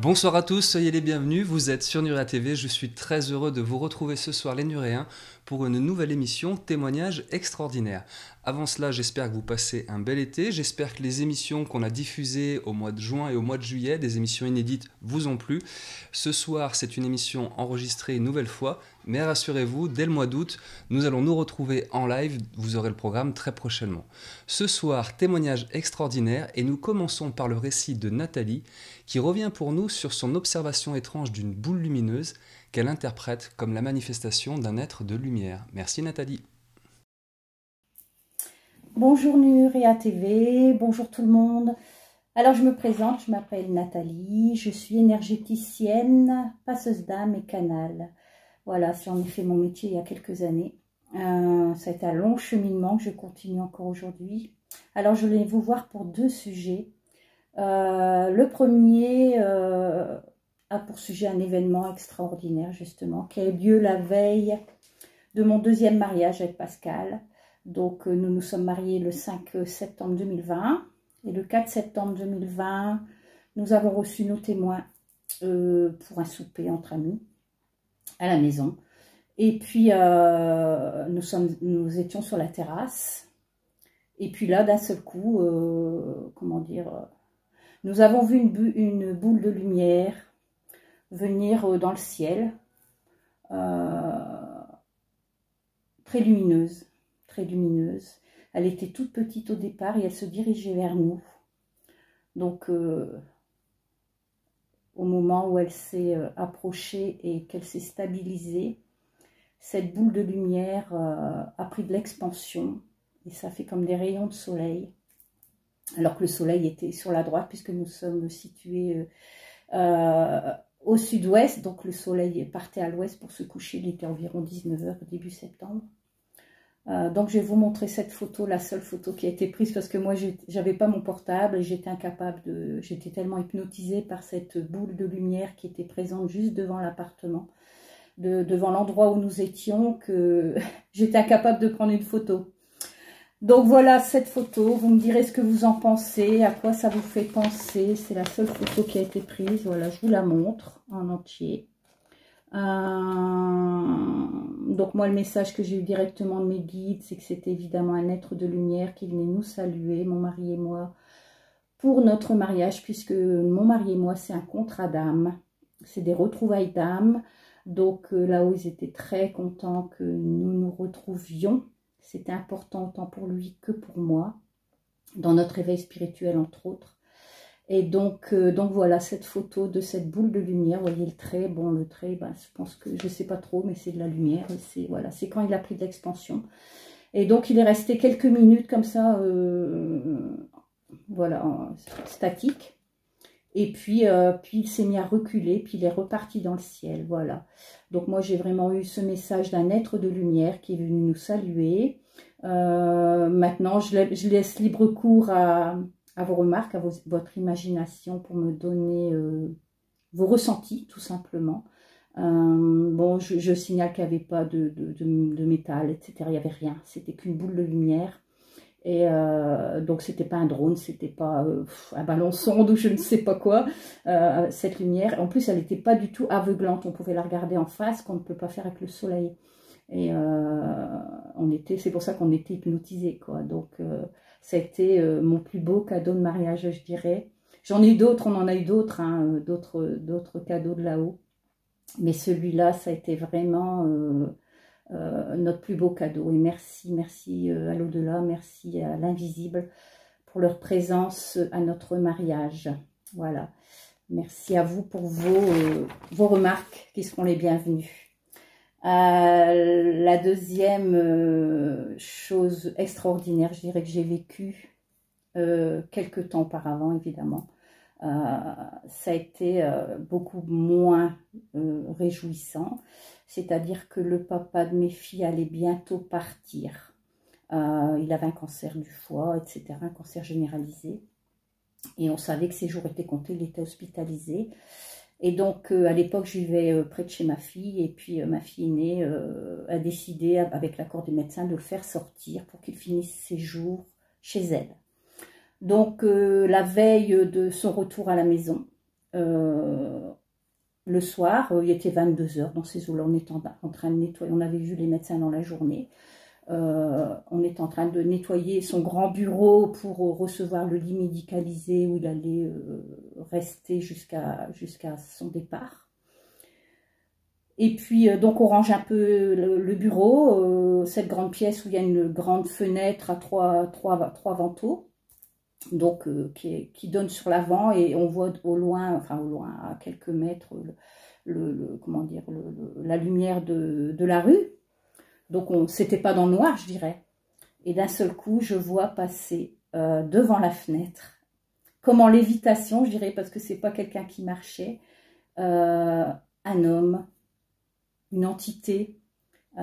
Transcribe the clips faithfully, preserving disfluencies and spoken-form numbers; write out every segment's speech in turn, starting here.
Bonsoir à tous, soyez les bienvenus, vous êtes sur Nurea T V, je suis très heureux de vous retrouver ce soir les Nuréens pour une nouvelle émission Témoignages extraordinaires. Avant cela, j'espère que vous passez un bel été, j'espère que les émissions qu'on a diffusées au mois de juin et au mois de juillet, des émissions inédites, vous ont plu. Ce soir, c'est une émission enregistrée une nouvelle fois, mais rassurez-vous, dès le mois d'août, nous allons nous retrouver en live, vous aurez le programme très prochainement. Ce soir, Témoignages extraordinaires, et nous commençons par le récit de Nathalie, qui revient pour nous sur son observation étrange d'une boule lumineuse qu'elle interprète comme la manifestation d'un être de lumière. Merci Nathalie. Bonjour Nurea T V, bonjour tout le monde. Alors je me présente, je m'appelle Nathalie, je suis énergéticienne, passeuse d'âme et canal. Voilà, j'en ai fait mon métier il y a quelques années. Euh, ça a été un long cheminement que je continue encore aujourd'hui. Alors je voulais vous voir pour deux sujets. Euh, le premier euh, a pour sujet un événement extraordinaire justement qui a eu lieu la veille de mon deuxième mariage avec Pascal. Donc euh, nous nous sommes mariés le cinq septembre deux mille vingt et le quatre septembre deux mille vingt nous avons reçu nos témoins euh, pour un souper entre amis à la maison. Et puis euh, nous, sommes, nous étions sur la terrasse et puis là d'un seul coup, euh, comment dire... nous avons vu une, une boule de lumière venir dans le ciel, euh, très lumineuse, très lumineuse. Elle était toute petite au départ et elle se dirigeait vers nous. Donc, euh, au moment où elle s'est euh, approchée et qu'elle s'est stabilisée, cette boule de lumière euh, a pris de l'expansion et ça fait comme des rayons de soleil. Alors que le soleil était sur la droite puisque nous sommes situés euh, au sud-ouest, donc le soleil partait à l'ouest pour se coucher, il était environ dix-neuf heures début septembre. Euh, donc je vais vous montrer cette photo, la seule photo qui a été prise parce que moi j'avais pas mon portable et j'étais incapable de, j'étais tellement hypnotisée par cette boule de lumière qui était présente juste devant l'appartement, de, devant l'endroit où nous étions, que j'étais incapable de prendre une photo. Donc voilà cette photo, vous me direz ce que vous en pensez, à quoi ça vous fait penser. C'est la seule photo qui a été prise, voilà, je vous la montre en entier. Euh, donc moi le message que j'ai eu directement de mes guides, c'est que c'était évidemment un être de lumière qui venait nous saluer, mon mari et moi, pour notre mariage, puisque mon mari et moi c'est un contrat d'âme, c'est des retrouvailles d'âme. Donc euh, là-haut ils étaient très contents que nous nous retrouvions. C'était important autant pour lui que pour moi, dans notre éveil spirituel entre autres. Et donc, euh, donc voilà cette photo de cette boule de lumière. Vous voyez le trait, bon le trait, ben, je pense que je ne sais pas trop, mais c'est de la lumière. C'est voilà, c'est quand il a pris de l'expansion. Et donc il est resté quelques minutes comme ça, euh, voilà, statique. Et puis, euh, puis il s'est mis à reculer, puis il est reparti dans le ciel, voilà. Donc moi j'ai vraiment eu ce message d'un être de lumière qui est venu nous saluer. Euh, maintenant je, je laisse libre cours à, à vos remarques, à vos, votre imagination pour me donner euh, vos ressentis tout simplement. Euh, bon, je, je signale qu'il n'y avait pas de, de, de, de métal, et cetera. Il n'y avait rien, c'était qu'une boule de lumière. Et euh, donc c'était pas un drone, c'était pas euh, un ballon sonde ou je ne sais pas quoi, euh, cette lumière. En plus elle n'était pas du tout aveuglante, on pouvait la regarder en face, qu'on ne peut pas faire avec le soleil. Et euh, on était, c'est pour ça qu'on était hypnotisés quoi. Donc euh, ça a été euh, mon plus beau cadeau de mariage, je dirais. J'en ai eu d'autres, on en a eu d'autres, hein, d'autres, d'autres cadeaux de là-haut. Mais celui-là, ça a été vraiment... Euh, Euh, notre plus beau cadeau. Et merci, merci euh, à l'au-delà, merci à l'invisible pour leur présence à notre mariage. Voilà. Merci à vous pour vos, euh, vos remarques qui seront les bienvenues. Euh, la deuxième euh, chose extraordinaire, je dirais que j'ai vécu euh, quelques temps auparavant, évidemment. Euh, ça a été euh, beaucoup moins euh, réjouissant. C'est-à-dire que le papa de mes filles allait bientôt partir. Euh, il avait un cancer du foie, et cetera, un cancer généralisé. Et on savait que ses jours étaient comptés, il était hospitalisé. Et donc, euh, à l'époque, je vivais euh, près de chez ma fille. Et puis, euh, ma fille aînée euh, a décidé, avec l'accord des médecins, de le faire sortir pour qu'il finisse ses jours chez elle. Donc, euh, la veille de son retour à la maison, euh, le soir, il était vingt-deux heures dans ces eaux-là, on était en, en train de nettoyer, on avait vu les médecins dans la journée. Euh, on était en train de nettoyer son grand bureau pour recevoir le lit médicalisé où il allait euh, rester jusqu'à jusqu'à son départ. Et puis, euh, donc, on range un peu le, le bureau, euh, cette grande pièce où il y a une grande fenêtre à trois, trois, trois vantaux, donc, euh, qui, est, qui donne sur l'avant, et on voit au loin, enfin au loin, à quelques mètres, le, le, le comment dire, le, le, la lumière de, de la rue. Donc, c'était pas dans le noir, je dirais. Et d'un seul coup, je vois passer euh, devant la fenêtre, comme en lévitation, je dirais, parce que c'est pas quelqu'un qui marchait, euh, un homme, une entité, euh,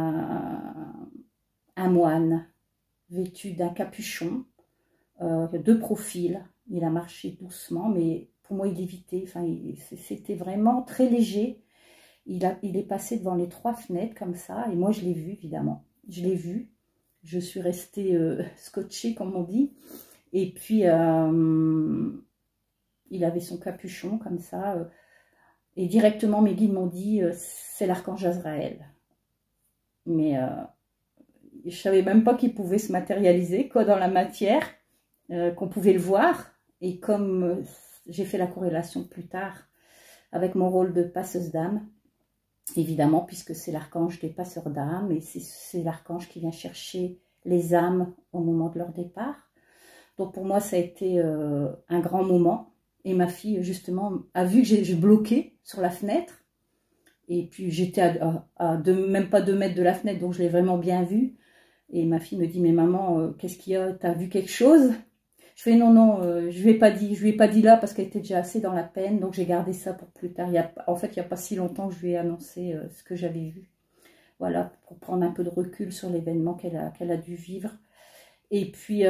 un moine vêtu d'un capuchon, euh, de profil. Il a marché doucement, mais pour moi, il lévitait. Enfin, c'était vraiment très léger. Il, a, il est passé devant les trois fenêtres comme ça, et moi, je l'ai vu, évidemment. Je l'ai vu. Je suis restée euh, scotchée, comme on dit. Et puis, euh, il avait son capuchon comme ça. Euh, et directement, mes guides m'ont dit, euh, c'est l'archange Azraël. Mais euh, je ne savais même pas qu'il pouvait se matérialiser, quoi, dans la matière, euh, qu'on pouvait le voir. Et comme euh, j'ai fait la corrélation plus tard avec mon rôle de passeuse d'âme, évidemment, puisque c'est l'archange des passeurs d'âme, et c'est l'archange qui vient chercher les âmes au moment de leur départ. Donc pour moi, ça a été euh, un grand moment. Et ma fille, justement, a vu que j'ai bloqué sur la fenêtre. Et puis j'étais à, à, à deux, même pas deux mètres de la fenêtre, donc je l'ai vraiment bien vue. Et ma fille me dit, mais maman, euh, qu'est-ce qu'il y a? T'as vu quelque chose? Je fais, non, non, euh, je lui ai pas dit, je lui ai pas dit là parce qu'elle était déjà assez dans la peine, donc j'ai gardé ça pour plus tard. Il y a, en fait, il n'y a pas si longtemps que je lui ai annoncé euh, ce que j'avais vu. Voilà, pour prendre un peu de recul sur l'événement qu'elle a, qu'elle a dû vivre. Et puis,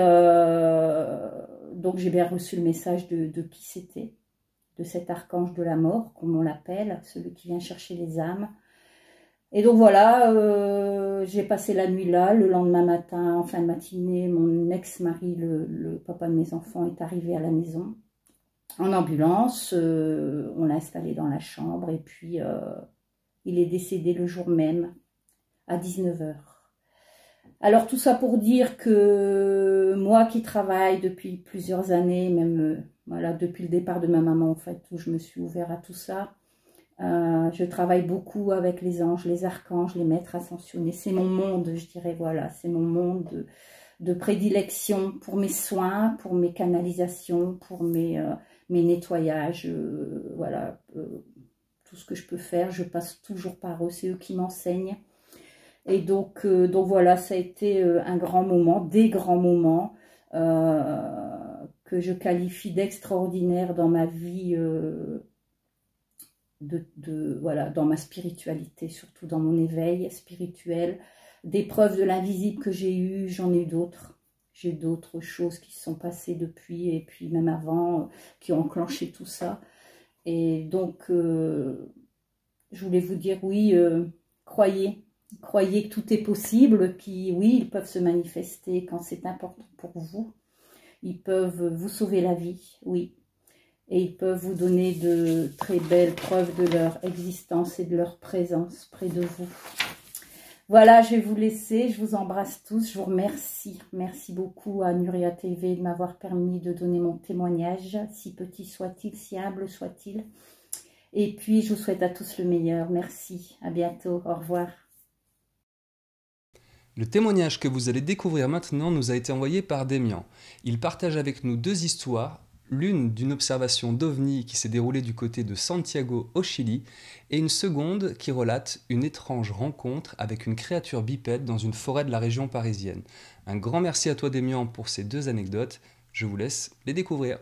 euh, donc j'ai bien reçu le message de, de qui c'était, de cet archange de la mort, comme on l'appelle, celui qui vient chercher les âmes. Et donc voilà, euh, j'ai passé la nuit là. Le lendemain matin, en fin de matinée, mon ex-mari, le, le papa de mes enfants, est arrivé à la maison en ambulance. Euh, on l'a installé dans la chambre et puis euh, il est décédé le jour même à dix-neuf heures. Alors tout ça pour dire que moi qui travaille depuis plusieurs années, même euh, voilà, depuis le départ de ma maman en fait, où je me suis ouvert à tout ça, euh, je travaille beaucoup avec les anges, les archanges, les maîtres ascensionnés. C'est mon monde, je dirais, voilà, c'est mon monde de, de prédilection pour mes soins, pour mes canalisations, pour mes, euh, mes nettoyages, euh, voilà, euh, tout ce que je peux faire, je passe toujours par eux, c'est eux qui m'enseignent. Et donc, euh, donc voilà, ça a été euh, un grand moment, des grands moments euh, que je qualifie d'extraordinaire dans ma vie, euh, de, de, voilà, dans ma spiritualité, surtout dans mon éveil spirituel. Des preuves de l'invisible que j'ai eues, j'en ai eu d'autres. J'ai d'autres choses qui se sont passées depuis, et puis même avant, euh, qui ont enclenché tout ça. Et donc, euh, je voulais vous dire, oui, euh, croyez. Croyez que tout est possible, qui, oui, ils peuvent se manifester quand c'est important pour vous. Ils peuvent vous sauver la vie, oui. Et ils peuvent vous donner de très belles preuves de leur existence et de leur présence près de vous. Voilà, je vais vous laisser. Je vous embrasse tous. Je vous remercie. Merci beaucoup à Nuria T V de m'avoir permis de donner mon témoignage, si petit soit-il, si humble soit-il. Et puis, je vous souhaite à tous le meilleur. Merci. À bientôt. Au revoir. Le témoignage que vous allez découvrir maintenant nous a été envoyé par Démian. Il partage avec nous deux histoires, l'une d'une observation d'OVNI qui s'est déroulée du côté de Santiago au Chili, et une seconde qui relate une étrange rencontre avec une créature bipède dans une forêt de la région parisienne. Un grand merci à toi Démian pour ces deux anecdotes, je vous laisse les découvrir.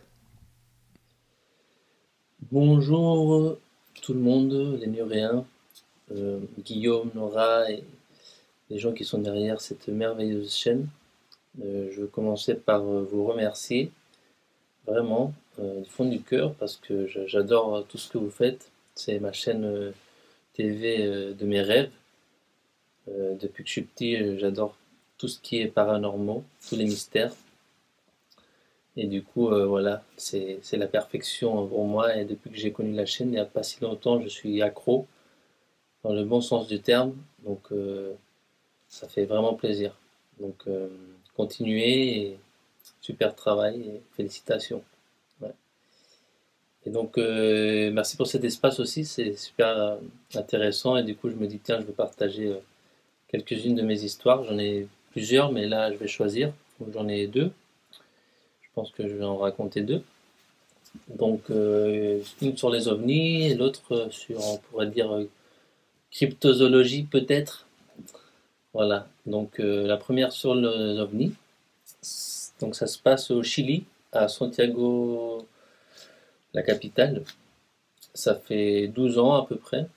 Bonjour tout le monde, les Nuréens, euh, Guillaume, Nora et les gens qui sont derrière cette merveilleuse chaîne. Euh, je veux commencer par euh, vous remercier vraiment euh, du fond du cœur parce que j'adore tout ce que vous faites. C'est ma chaîne euh, T V euh, de mes rêves. Euh, depuis que je suis petit, j'adore tout ce qui est paranormal, tous les mystères. Et du coup, euh, voilà, c'est c'est la perfection pour moi. Et depuis que j'ai connu la chaîne, il n'y a pas si longtemps, je suis accro, dans le bon sens du terme. Donc, euh, ça fait vraiment plaisir. Donc, euh, continuez et super travail et félicitations. Ouais. Et donc, euh, merci pour cet espace aussi, c'est super euh, intéressant. Et du coup, je me dis, tiens, je vais partager euh, quelques-unes de mes histoires. J'en ai plusieurs, mais là, je vais choisir. Donc, j'en ai deux. Je pense que je vais en raconter deux. Donc, euh, une sur les ovnis et l'autre sur, on pourrait dire, euh, cryptozoologie peut-être. Voilà. Donc, euh, la première sur les ovnis. Donc, ça se passe au Chili, à Santiago, la capitale. Ça fait douze ans à peu près.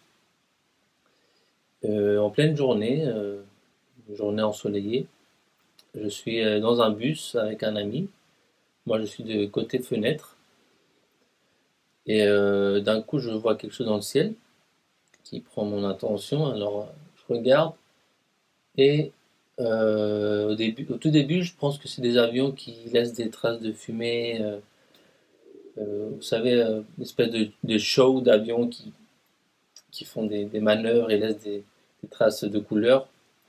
Euh, en pleine journée, euh, journée ensoleillée, je suis euh, dans un bus avec un ami. Moi, je suis de côté fenêtre. Et euh, d'un coup, je vois quelque chose dans le ciel qui prend mon attention. Alors, je regarde et euh, au début, au tout début, je pense que c'est des avions qui laissent des traces de fumée. Euh, euh, vous savez, euh, une espèce de, de show d'avions qui, qui font des, des manœuvres et laissent des, des traces de couleurs.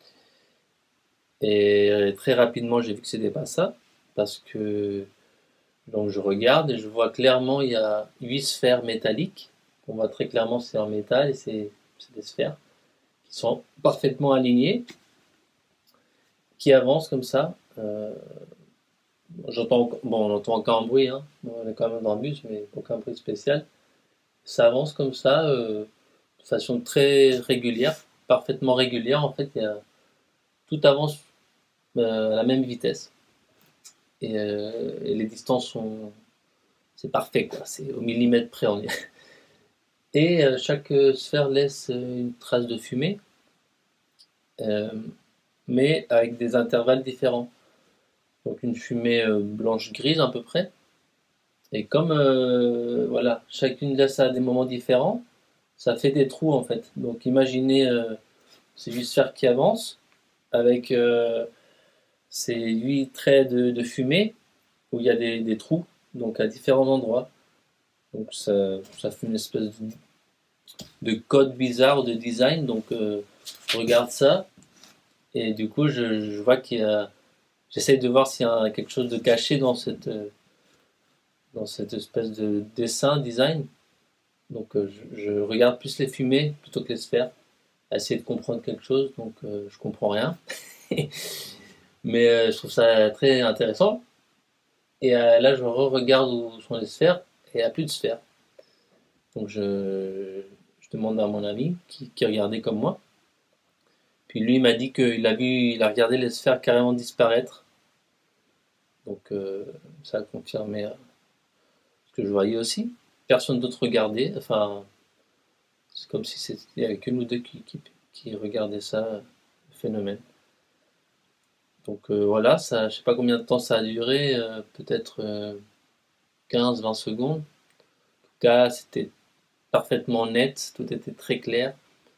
Et euh, très rapidement, j'ai vu que c'était pas ça, parce que donc je regarde et je vois clairement il y a huit sphères métalliques. On voit très clairement c'est en métal et c'est c'est des sphères qui sont parfaitement alignées, qui avancent comme ça. Euh, j'entends bon, on entend encore un bruit, hein. Bon, on est quand même dans le bus, mais aucun bruit spécial. Ça avance comme ça, euh, de façon très régulière, parfaitement régulière. En fait, il y a, tout avance euh, à la même vitesse. Et, euh, et les distances sont, c'est parfait quoi, c'est au millimètre près on est. Et euh, chaque euh, sphère laisse euh, une trace de fumée, euh, mais avec des intervalles différents. Donc une fumée euh, blanche-grise à peu près. Et comme euh, voilà, chacune laisse à des moments différents, ça fait des trous en fait. Donc imaginez euh, ces huit sphères qui avancent avec euh, ces huit traits de, de fumée où il y a des, des trous, donc à différents endroits. Donc ça, ça fait une espèce de, de code bizarre de design. Donc euh, je regarde ça et du coup je, je vois qu'il y a, j'essaye de voir s'il y a quelque chose de caché dans cette euh, dans cette espèce de dessin design. Donc euh, je, je regarde plus les fumées plutôt que les sphères, à essayer de comprendre quelque chose. Donc euh, je comprends rien, mais euh, je trouve ça très intéressant. Et euh, là je re-regarde où sont les sphères et il n'y a plus de sphères. Donc je, je demande à mon ami qui, qui regardait comme moi. Puis lui m'a dit qu'il a vu, il a regardé les sphères carrément disparaître. Donc euh, ça a confirmé euh, ce que je voyais aussi. Personne d'autre regardait. Enfin, c'est comme si c'était avec que nous deux qui, qui, qui regardaient ça, le phénomène. Donc euh, voilà, ça, je sais pas combien de temps ça a duré, euh, peut-être euh, quinze vingt secondes. En tout cas, c'était parfaitement net, tout était très clair.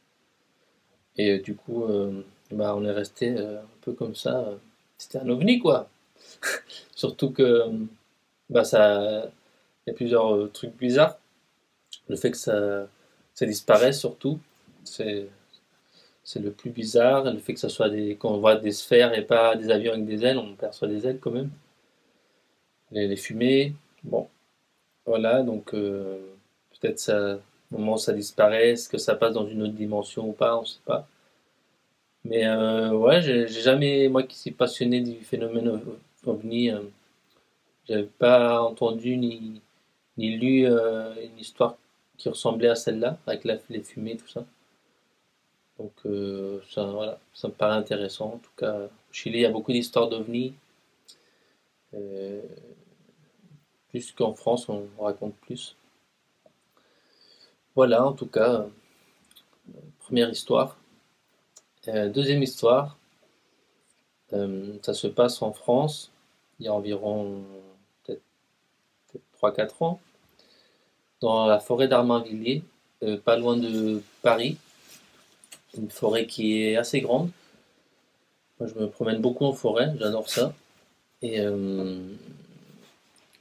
Et euh, du coup, euh, bah, on est resté euh, un peu comme ça. euh, C'était un ovni, quoi. Surtout que bah, ça, il y a plusieurs euh, trucs bizarres. Le fait que ça, ça disparaisse, surtout, c'est c'est le plus bizarre. Le fait que ça soit des, qu'on voit des sphères et pas des avions avec des ailes, on perçoit des ailes quand même. Les, les fumées, bon, voilà. Donc euh, peut-être ça, au moment où ça disparaît, est-ce que ça passe dans une autre dimension ou pas, on sait pas. Mais euh, ouais, j'ai j'ai jamais, moi qui suis passionné du phénomène ov- ovni, euh, j'avais pas entendu ni, ni lu euh, une histoire qui ressemblait à celle-là, avec la, les fumées, tout ça. Donc euh, ça, voilà, ça me paraît intéressant. En tout cas, au Chili, il y a beaucoup d'histoires d'ovnis. Euh, plus qu'en France, on raconte plus. Voilà, en tout cas, euh, première histoire. Euh, deuxième histoire, euh, ça se passe en France, il y a environ peut-être trois quatre ans, dans la forêt d'Armainvilliers, euh, pas loin de Paris, une forêt qui est assez grande. Moi, je me promène beaucoup en forêt, j'adore ça. Et euh,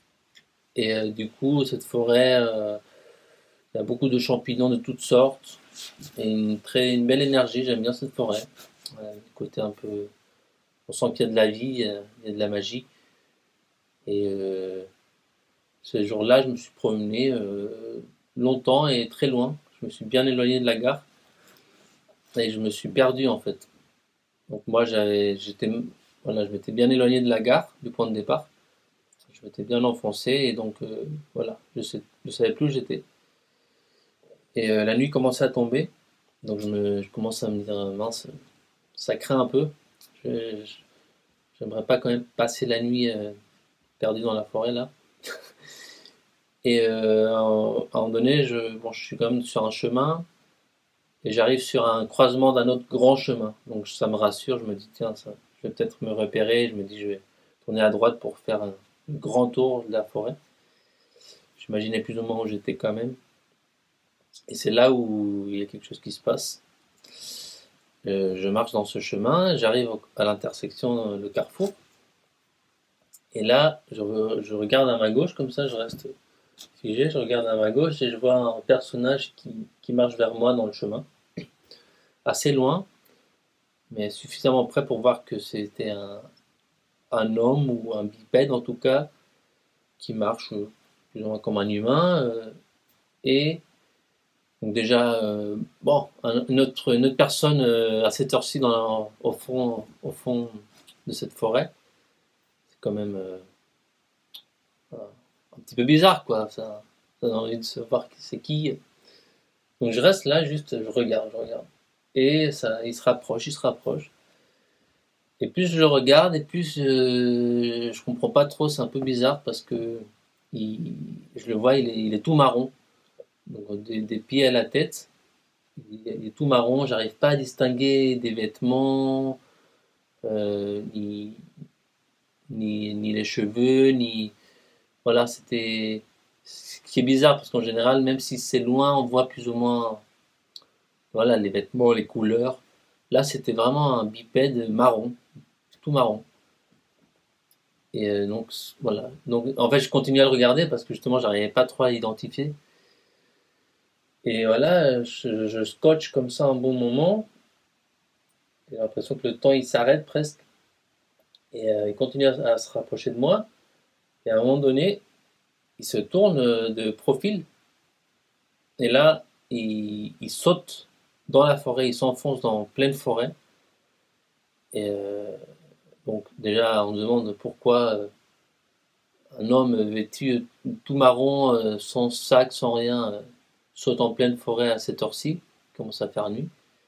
Et euh, du coup, cette forêt, euh, il y a beaucoup de champignons de toutes sortes et une, très, une belle énergie. J'aime bien cette forêt. Euh, le côté un peu. On sent qu'il y a de la vie, il y a, il y a de la magie. Et euh, ce jour-là, je me suis promené euh, longtemps et très loin. Je me suis bien éloigné de la gare et je me suis perdu en fait. Donc moi, j'avais, j'étais, voilà, je m'étais bien éloigné de la gare, du point de départ. Je m'étais bien enfoncé et donc euh, voilà, je sais, je savais plus où j'étais. Et euh, la nuit commençait à tomber, donc je, me, je commence à me dire mince, ça craint un peu. Je, je- j'aimerais pas quand même passer la nuit euh, perdu dans la forêt là. Et euh, à un à un moment donné, je, bon, je suis quand même sur un chemin et j'arrive sur un croisement d'un autre grand chemin. Donc ça me rassure, je me dis tiens, ça, je vais peut-être me repérer. Je me dis je vais tourner à droite pour faire un grand tour de la forêt. J'imaginais plus ou moins où j'étais quand même. Et c'est là où il y a quelque chose qui se passe. Euh, je marche dans ce chemin, j'arrive à l'intersection, euh, le carrefour. Et là, je, re- je regarde à ma gauche, comme ça je reste figé, je regarde à ma gauche et je vois un personnage qui, qui marche vers moi dans le chemin. Assez loin, mais suffisamment près pour voir que c'était un, un homme ou un bipède en tout cas, qui marche euh, plus ou moins comme un humain. euh, et donc déjà, euh, bon, un- une, autre, une autre personne euh, à cette heure-ci dans la- au fond, au fond de cette forêt, c'est quand même euh, un, un petit peu bizarre, quoi. Ça, ça donne envie de se voir qui c'est qui. Donc je reste là, juste, je regarde, je regarde. Et ça, il se rapproche, il se rapproche. Et plus je le regarde, et plus euh, je comprends pas trop, c'est un peu bizarre parce que il- je le vois, il est, il est tout marron, donc des, des pieds à la tête, il est, il est tout marron, j'arrive pas à distinguer des vêtements, euh, ni, ni, ni les cheveux, ni. Voilà, c'était. Ce qui est bizarre parce qu'en général, même si c'est loin, on voit plus ou moins voilà, les vêtements, les couleurs. Là, c'était vraiment un bipède marron, tout marron. Et euh, donc, voilà. Donc, en fait, je continuais à le regarder parce que justement, j'arrivais pas trop à l'identifier. Et voilà, je, je scotche comme ça un bon moment. J'ai l'impression que le temps, il s'arrête presque. Et euh, il continue à, à se rapprocher de moi. Et à un moment donné, il se tourne euh, de profil. Et là, il, il saute dans la forêt. Il s'enfonce dans pleine forêt. Et euh, donc, déjà, on se demande pourquoi euh, un homme vêtu tout marron, euh, sans sac, sans rien, euh, saute en pleine forêt à cette heure-ci, il commence à faire nuit.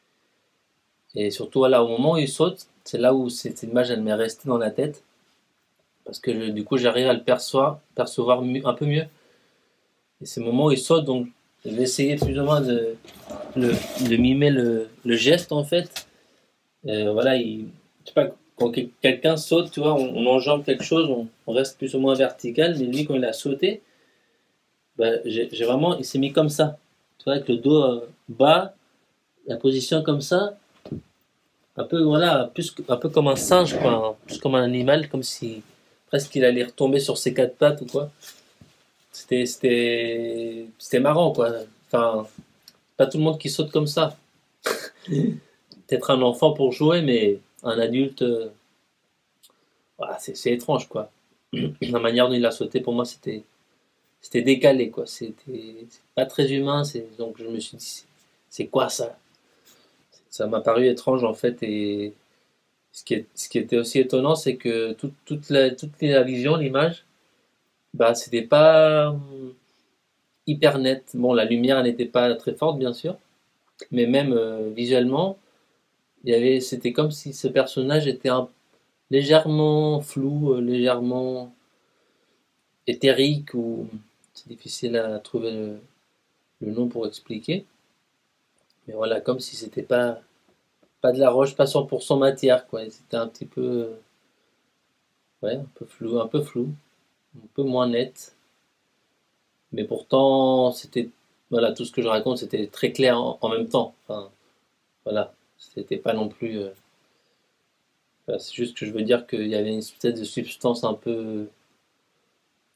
Et surtout, voilà, au moment où il saute, c'est là où cette image, elle m'est restée dans la tête, parce que je- du coup, j'arrive à le percevoir, percevoir mieux- un peu mieux. Et c'est le moment où il saute, donc je vais essayer plus ou moins de, le- de mimer le, le geste, en fait. Euh, voilà, il, je sais pas, quand quel- quelqu'un saute, tu vois, on, on enjambe quelque chose, on, on reste plus ou moins vertical, mais lui, quand il a sauté, bah, j'ai j'ai vraiment, il s'est mis comme ça. Tu vois, avec le dos euh, bas, la position comme ça, un peu, voilà, plus, que- un peu comme un singe, quoi, hein, plus comme un animal, comme si presque il allait retomber sur ses quatre pattes ou quoi. C'était, c'était, c'était marrant, quoi. Enfin, pas tout le monde qui saute comme ça. Peut-être un enfant pour jouer, mais un adulte, euh, voilà, c'est c'est étrange, quoi. La manière dont il a sauté, pour moi, c'était, c'était décalé, quoi. C'était c'est pas très humain, c'est, donc je me suis dit, c'est c'est quoi ça? Ça m'a paru étrange en fait et ce qui, est, ce qui était aussi étonnant c'est que toute, toute, la, toute la vision, l'image, bah c'était pas hum, hyper net. Bon, la lumière elle n'était pas très forte bien sûr, mais même euh, visuellement, il y avait, c'était comme si ce personnage était un, légèrement flou, euh, légèrement éthérique ou c'est difficile à trouver le, le nom pour expliquer. Mais voilà, comme si c'était pas pas de la roche, pas cent pour cent matière quoi. C'était un petit peu ouais, un peu flou, un peu flou, un peu moins net. Mais pourtant, c'était, voilà, tout ce que je raconte, c'était très clair en, en même temps. Enfin, voilà, c'était pas non plus. euh, voilà, c'est juste que je veux dire qu'il y avait une espèce de substance un peu,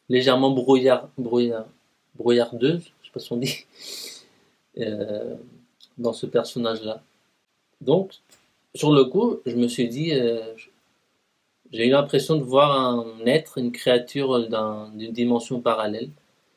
légèrement brouillard, brouillard, brouillardeuse, je sais pas si on dit, euh, dans ce personnage-là. Donc, sur le coup, je me suis dit, euh, j'ai eu l'impression de voir un être, une créature d'un- d'une dimension parallèle.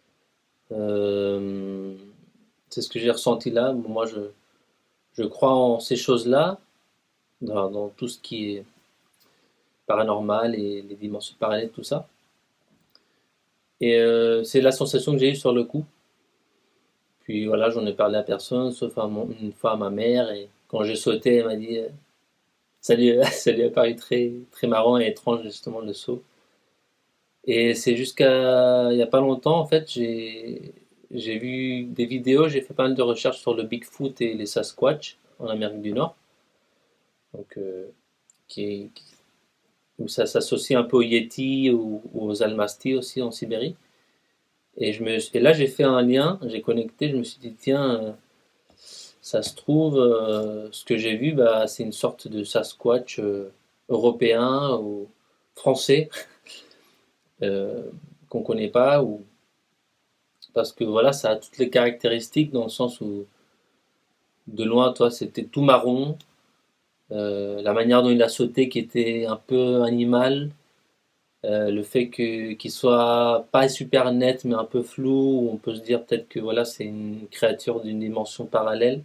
Euh, c'est ce que j'ai ressenti là. Moi, je, je crois en ces choses-là, dans, dans tout ce qui est paranormal et les dimensions parallèles, tout ça. Et euh, c'est la sensation que j'ai eue sur le coup. Puis voilà, j'en ai parlé à personne, sauf à mon- une fois à ma mère. Et quand j'ai sauté, elle m'a dit, euh, ça lui, ça lui a paru très, très marrant et étrange, justement, le saut. Et c'est jusqu'à il n'y a pas longtemps, en fait, j'ai j'ai vu des vidéos, j'ai fait pas mal de recherches sur le Bigfoot et les Sasquatch en Amérique du Nord, donc euh, qui, est- qui- où ça s'associe un peu aux Yétis ou, ou aux Almastis aussi en Sibérie. Et, je me, et là, j'ai fait un lien, j'ai connecté, je me suis dit, tiens, euh, ça se trouve, euh, ce que j'ai vu, bah, c'est une sorte de Sasquatch euh, européen ou français euh, qu'on connaît pas, ou parce que voilà, ça a toutes les caractéristiques dans le sens où de loin, toi, c'était tout marron, euh, la manière dont il a sauté qui était un peu animal, euh, le fait que qu'il soit pas super net mais un peu flou, on peut se dire peut-être que voilà, c'est une créature d'une dimension parallèle.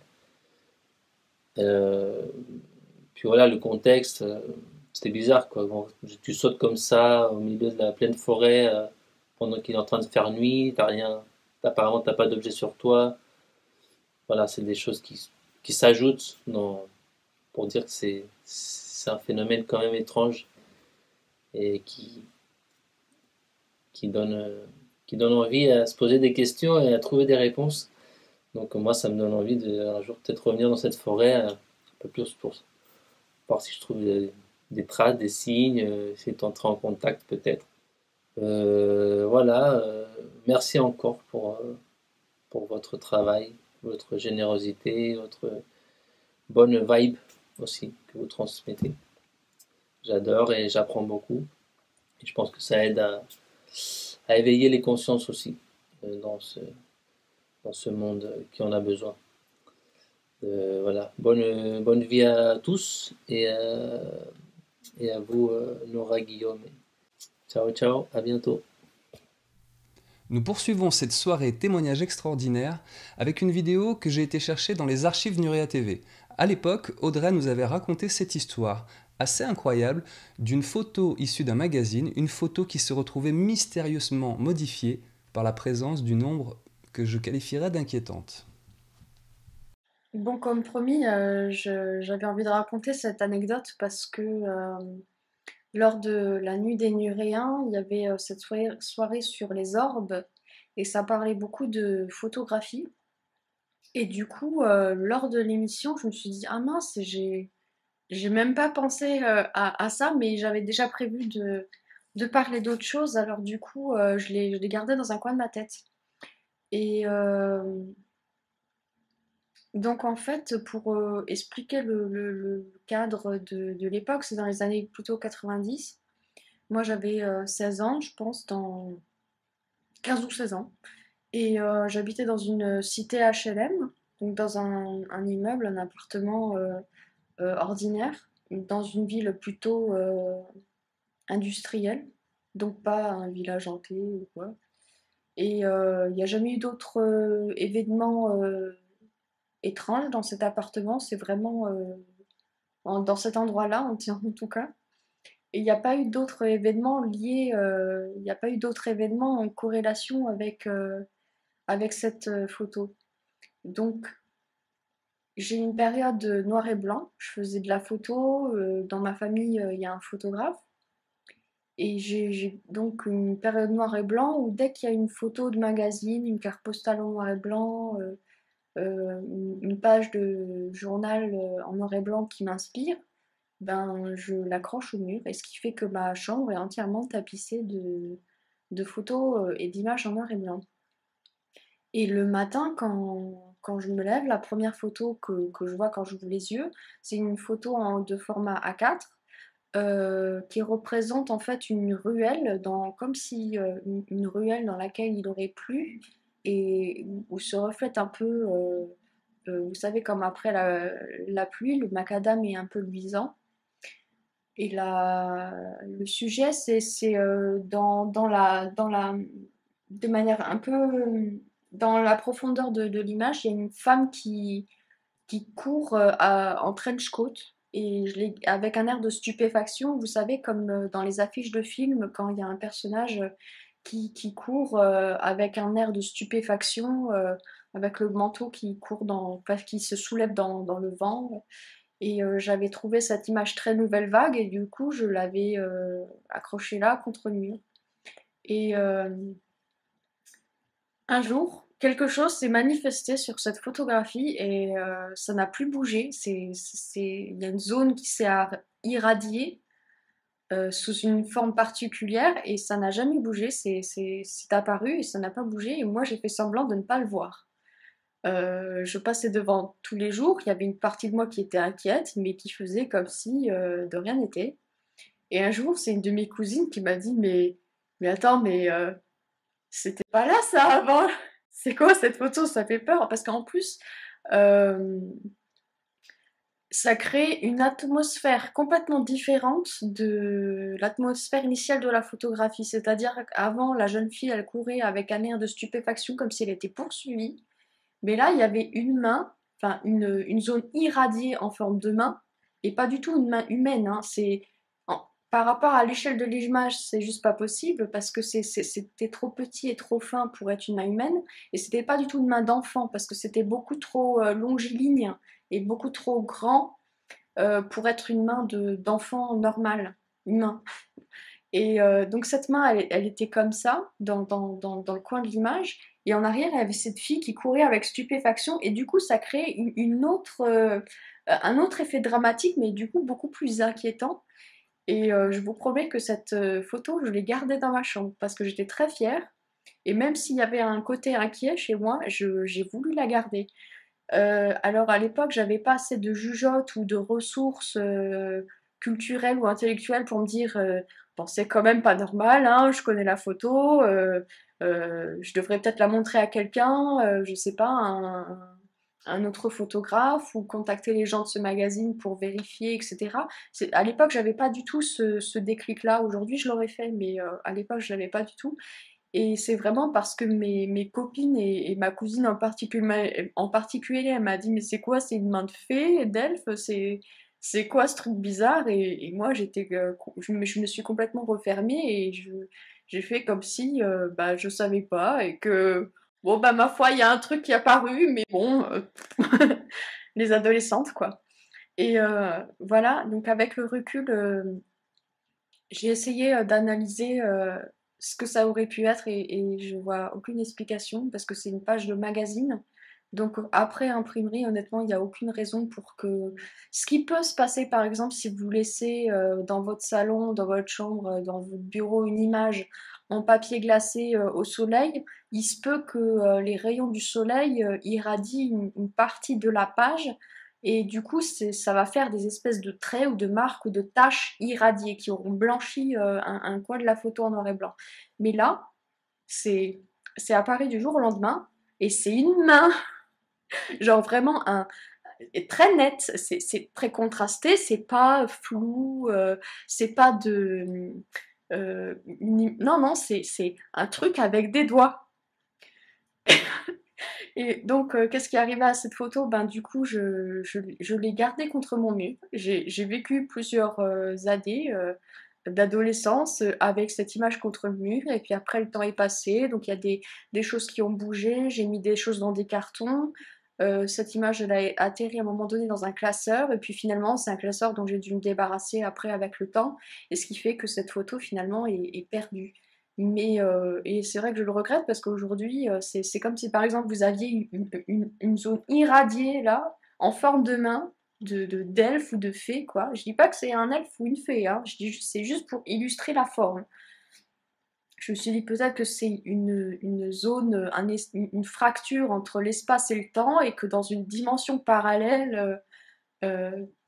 Euh, Puis voilà, le contexte, euh, c'était bizarre quoi. Bon, tu sautes comme ça au milieu de la pleine forêt euh, pendant qu'il est en train de faire nuit, t'as rien, apparemment t'as pas d'objet sur toi. Voilà, c'est des choses qui, qui s'ajoutent dans, pour dire que c'est, c'est un phénomène quand même étrange et qui, qui donne, euh, qui donne envie à se poser des questions et à trouver des réponses. Donc moi, ça me donne envie de un jour peut-être revenir dans cette forêt euh, un peu plus pour voir si je trouve des, des traces, des signes, euh, essayer d'entrer en contact peut-être. Euh, voilà, euh, merci encore pour, euh, pour votre travail, votre générosité, votre bonne vibe aussi que vous transmettez. J'adore et j'apprends beaucoup. Et je pense que ça aide à, à éveiller les consciences aussi euh, dans ce, dans ce monde qui en a besoin. Euh, voilà, bonne, bonne vie à tous et, euh, et à vous, euh, Nora Guillaume. Ciao, ciao, à bientôt. Nous poursuivons cette soirée témoignage extraordinaire avec une vidéo que j'ai été chercher dans les archives Nurea T V. À l'époque, Audrey nous avait raconté cette histoire assez incroyable d'une photo issue d'un magazine, une photo qui se retrouvait mystérieusement modifiée par la présence d'une ombre que je qualifierais d'inquiétante. Bon, comme promis, euh, je- j'avais envie de raconter cette anecdote parce que euh, lors de la nuit des Nuréens, il y avait euh, cette soirée, soirée sur les orbes et ça parlait beaucoup de photographie. Et du coup, euh, lors de l'émission, je me suis dit, ah mince, j'ai, j'ai même pas pensé euh, à, à ça, mais j'avais déjà prévu de, de parler d'autre chose. Alors du coup, euh, je l'ai, je l'ai gardé dans un coin de ma tête. Et, euh, Donc en fait, pour euh, expliquer le, le- le cadre de, de l'époque, c'est dans les années plutôt quatre-vingt-dix. Moi j'avais euh, seize ans, je pense, dans quinze ou seize ans. Et euh, j'habitais dans une cité H L M, donc dans un, un immeuble, un appartement euh, euh, ordinaire, dans une ville plutôt euh, industrielle, donc pas un village hanté ou quoi. Et euh, il n'y a jamais eu d'autres euh, événements euh, étranges dans cet appartement, c'est vraiment euh, en- dans cet endroit-là, en, en tout cas. Et il n'y a pas eu d'autres événements liés, euh, il n'y a pas eu d'autres événements en corrélation avec, euh, avec cette euh, photo. Donc, j'ai une période de noir et blanc. Je faisais de la photo. Euh, dans ma famille, euh, il y a un photographe. Et j'ai j'ai donc une période noir et blanc où dès qu'il y a une photo de magazine, une carte postale en noir et blanc, euh, euh, une une page de journal euh, en noir et blanc qui m'inspire, ben, je l'accroche au mur, et ce qui fait que ma chambre est entièrement tapissée de, de photos euh, et d'images en noir et blanc. Et le matin, quand, quand je me lève, la première photo que, que je vois quand j'ouvre les yeux, c'est une photo en, de format A quatre euh, qui représente en fait une ruelle, dans, comme si euh, une, une ruelle dans laquelle il aurait plu et où, où se reflète un peu, euh, euh, vous savez, comme après la, la pluie, le macadam est un peu luisant. Et la, le sujet, c'est c'est, euh, dans, dans la, dans la, de manière un peu euh, dans la profondeur de, de l'image, il y a une femme qui, qui court euh, à- en trench coat et je l'ai- avec un air de stupéfaction, vous savez, comme euh, dans les affiches de films, quand il y a un personnage euh, qui, qui court euh, avec un air de stupéfaction, euh, avec le manteau qui court dans, enfin, qui se soulève dans, dans le vent. Et euh, j'avais trouvé cette image très nouvelle vague et du coup je l'avais euh, accrochée là contre le mur. Et euh, un jour, quelque chose s'est manifesté sur cette photographie et euh, ça n'a plus bougé. C'est, c'est, il y a une zone qui s'est irradiée euh, sous une forme particulière et ça n'a jamais bougé. C'est, c'est, c'est apparu et ça n'a pas bougé et moi j'ai fait semblant de ne pas le voir. Euh, je passais devant tous les jours, il y avait une partie de moi qui était inquiète, mais qui faisait comme si euh, de rien n'était. Et un jour, c'est une de mes cousines qui m'a dit, mais, mais attends, mais euh, c'était pas là ça avant. C'est quoi cette photo? Ça fait peur. Parce qu'en plus, euh, ça crée une atmosphère complètement différente de l'atmosphère initiale de la photographie. C'est-à-dire qu'avant, la jeune fille, elle courait avec un air de stupéfaction comme si elle était poursuivie. Mais là, il y avait une main, enfin une, une zone irradiée en forme de main, et pas du tout une main humaine. Hein. C'est, en- par rapport à l'échelle de l'image, c'est juste pas possible parce que c'est- c'est- c'était trop petit et trop fin pour être une main humaine, et c'était pas du tout une main d'enfant parce que c'était beaucoup trop euh, longiligne et beaucoup trop grand euh, pour être une main de, d'enfant normal, humain. Et euh, donc cette main, elle, elle était comme ça, dans, dans, dans, dans le coin de l'image. Et en arrière, il y avait cette fille qui courait avec stupéfaction. Et du coup, ça créait une, une autre, euh, un autre effet dramatique, mais du coup beaucoup plus inquiétant. Et euh, je vous promets que cette euh, photo, je l'ai gardée dans ma chambre parce que j'étais très fière. Et même s'il y avait un côté inquiet chez moi, je- j'ai voulu la garder. Euh, alors à l'époque, j'avais pas assez de jugeote ou de ressources euh, culturelles ou intellectuelles pour me dire euh, bon, c'est quand même pas normal, hein, je connais la photo, euh, euh, je devrais peut-être la montrer à quelqu'un, euh, je sais pas, un, un autre photographe ou contacter les gens de ce magazine pour vérifier, et cetera. C'est- À l'époque, j'avais pas du tout ce, ce déclic-là. Aujourd'hui, je l'aurais fait, mais euh, à l'époque, je l'avais pas du tout. Et c'est vraiment parce que mes, mes copines et, et ma cousine en particulier, en particulier, elle m'a dit, mais c'est quoi, c'est une main de fée, d'elfe, c'est, c'est quoi ce truc bizarre? Et, et moi, j'étais, euh, je me, je me suis complètement refermée et je, j'ai fait comme si euh, bah, je savais pas et que, bon, bah, ma foi, il y a un truc qui est apparu, mais bon, euh, les adolescentes, quoi. Et euh, voilà, donc avec le recul, euh, j'ai essayé euh, d'analyser euh, ce que ça aurait pu être et, et je vois aucune explication parce que c'est une page de magazine. Donc après imprimerie, honnêtement, il n'y a aucune raison pour que... Ce qui peut se passer, par exemple, si vous laissez euh, dans votre salon, dans votre chambre, euh, dans votre bureau, une image en papier glacé euh, au soleil, il se peut que euh, les rayons du soleil euh, irradient une, une partie de la page et du coup, c'est- ça va faire des espèces de traits ou de marques ou de taches irradiées qui auront blanchi euh, un, un coin de la photo en noir et blanc. Mais là, c'est c'est apparu du jour au lendemain et c'est une main, genre vraiment un très net, c'est c'est très contrasté, c'est pas flou, euh, c'est pas de euh, une- non non, c'est c'est un truc avec des doigts. Et donc, euh, qu'est-ce qui est arrivé à cette photo? Ben, du coup, je, je, je l'ai gardée contre mon mur. J'ai j'ai vécu plusieurs euh, années euh, d'adolescence euh, avec cette image contre le mur. Et puis après, le temps est passé. Donc, il y a des, des choses qui ont bougé. J'ai mis des choses dans des cartons. Euh, cette image, elle a atterri à un moment donné dans un classeur. Et puis finalement, c'est un classeur dont j'ai dû me débarrasser après avec le temps. Et ce qui fait que cette photo, finalement, est, est perdue. Mais, euh, et c'est vrai que je le regrette parce qu'aujourd'hui, euh, c'est, c'est comme si par exemple vous aviez une, une- une zone irradiée là, en forme de main, de, de, d'elfe ou de fée, quoi. Je dis pas que c'est un elfe ou une fée, hein. Je dis ju- c'est juste pour illustrer la forme. Je me suis dit peut-être que c'est une, une zone, un es- une fracture entre l'espace et le temps et que dans une dimension parallèle, euh, euh,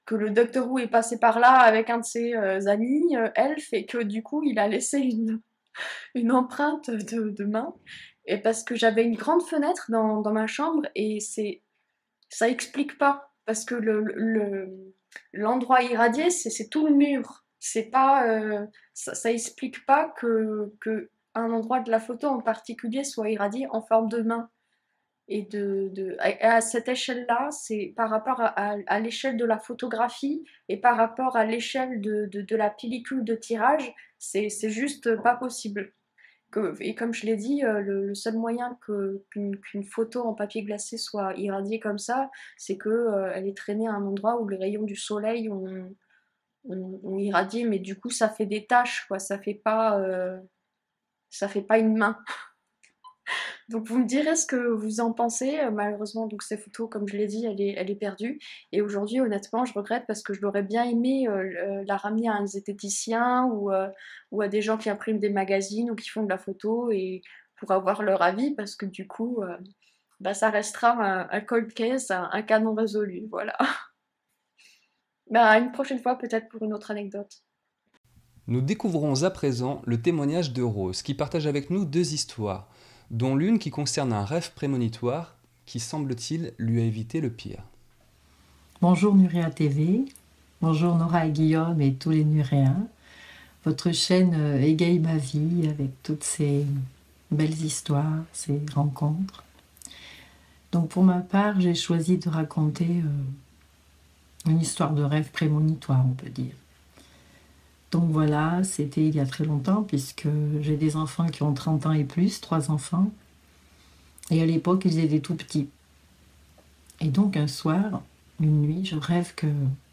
que le docteur Who est passé par là avec un de ses euh, amis, euh, elfes, et que du coup il a laissé une, une empreinte de, de main. Et parce que j'avais une grande fenêtre dans, dans ma chambre et c'est ça explique pas. Parce que le, le, l'endroit irradié, c'est, c'est tout le mur. C'est pas, euh, ça, ça explique pas que, que un endroit de la photo en particulier soit irradié en forme de main. Et de, de, à, à cette échelle-là, c'est par rapport à, à, à l'échelle de la photographie et par rapport à l'échelle de, de, de la pellicule de tirage, c'est, c'est juste pas possible. Que, et comme je l'ai dit, euh, le, le seul moyen que, qu'une, qu'une photo en papier glacé soit irradiée comme ça, c'est qu'elle euh, est traînée à un endroit où les rayons du soleil ont, ont, ont irradié, mais du coup ça fait des taches, quoi. Ça fait pas, euh, ça fait pas une main. Donc vous me direz ce que vous en pensez. Euh, Malheureusement, donc cette photo, comme je l'ai dit, elle est, elle est perdue. Et aujourd'hui, honnêtement, je regrette parce que je l'aurais bien aimé euh, la ramener à un zététicien ou, euh, ou à des gens qui impriment des magazines ou qui font de la photo et pour avoir leur avis parce que du coup, euh, bah, ça restera un, un cold case, un, un canon résolu. Voilà. Bah, une prochaine fois, peut-être pour une autre anecdote. Nous découvrons à présent le témoignage de Rose, qui partage avec nous deux histoires, dont l'une qui concerne un rêve prémonitoire qui, semble-t-il, lui a évité le pire. Bonjour Nurea T V, bonjour Nora et Guillaume et tous les Nuréens. Votre chaîne euh, égaye ma vie avec toutes ces belles histoires, ces rencontres. Donc pour ma part, j'ai choisi de raconter euh, une histoire de rêve prémonitoire, on peut dire. Donc voilà, c'était il y a très longtemps puisque j'ai des enfants qui ont trente ans et plus, trois enfants. Et à l'époque, ils étaient tout petits. Et donc un soir, une nuit, je rêve que...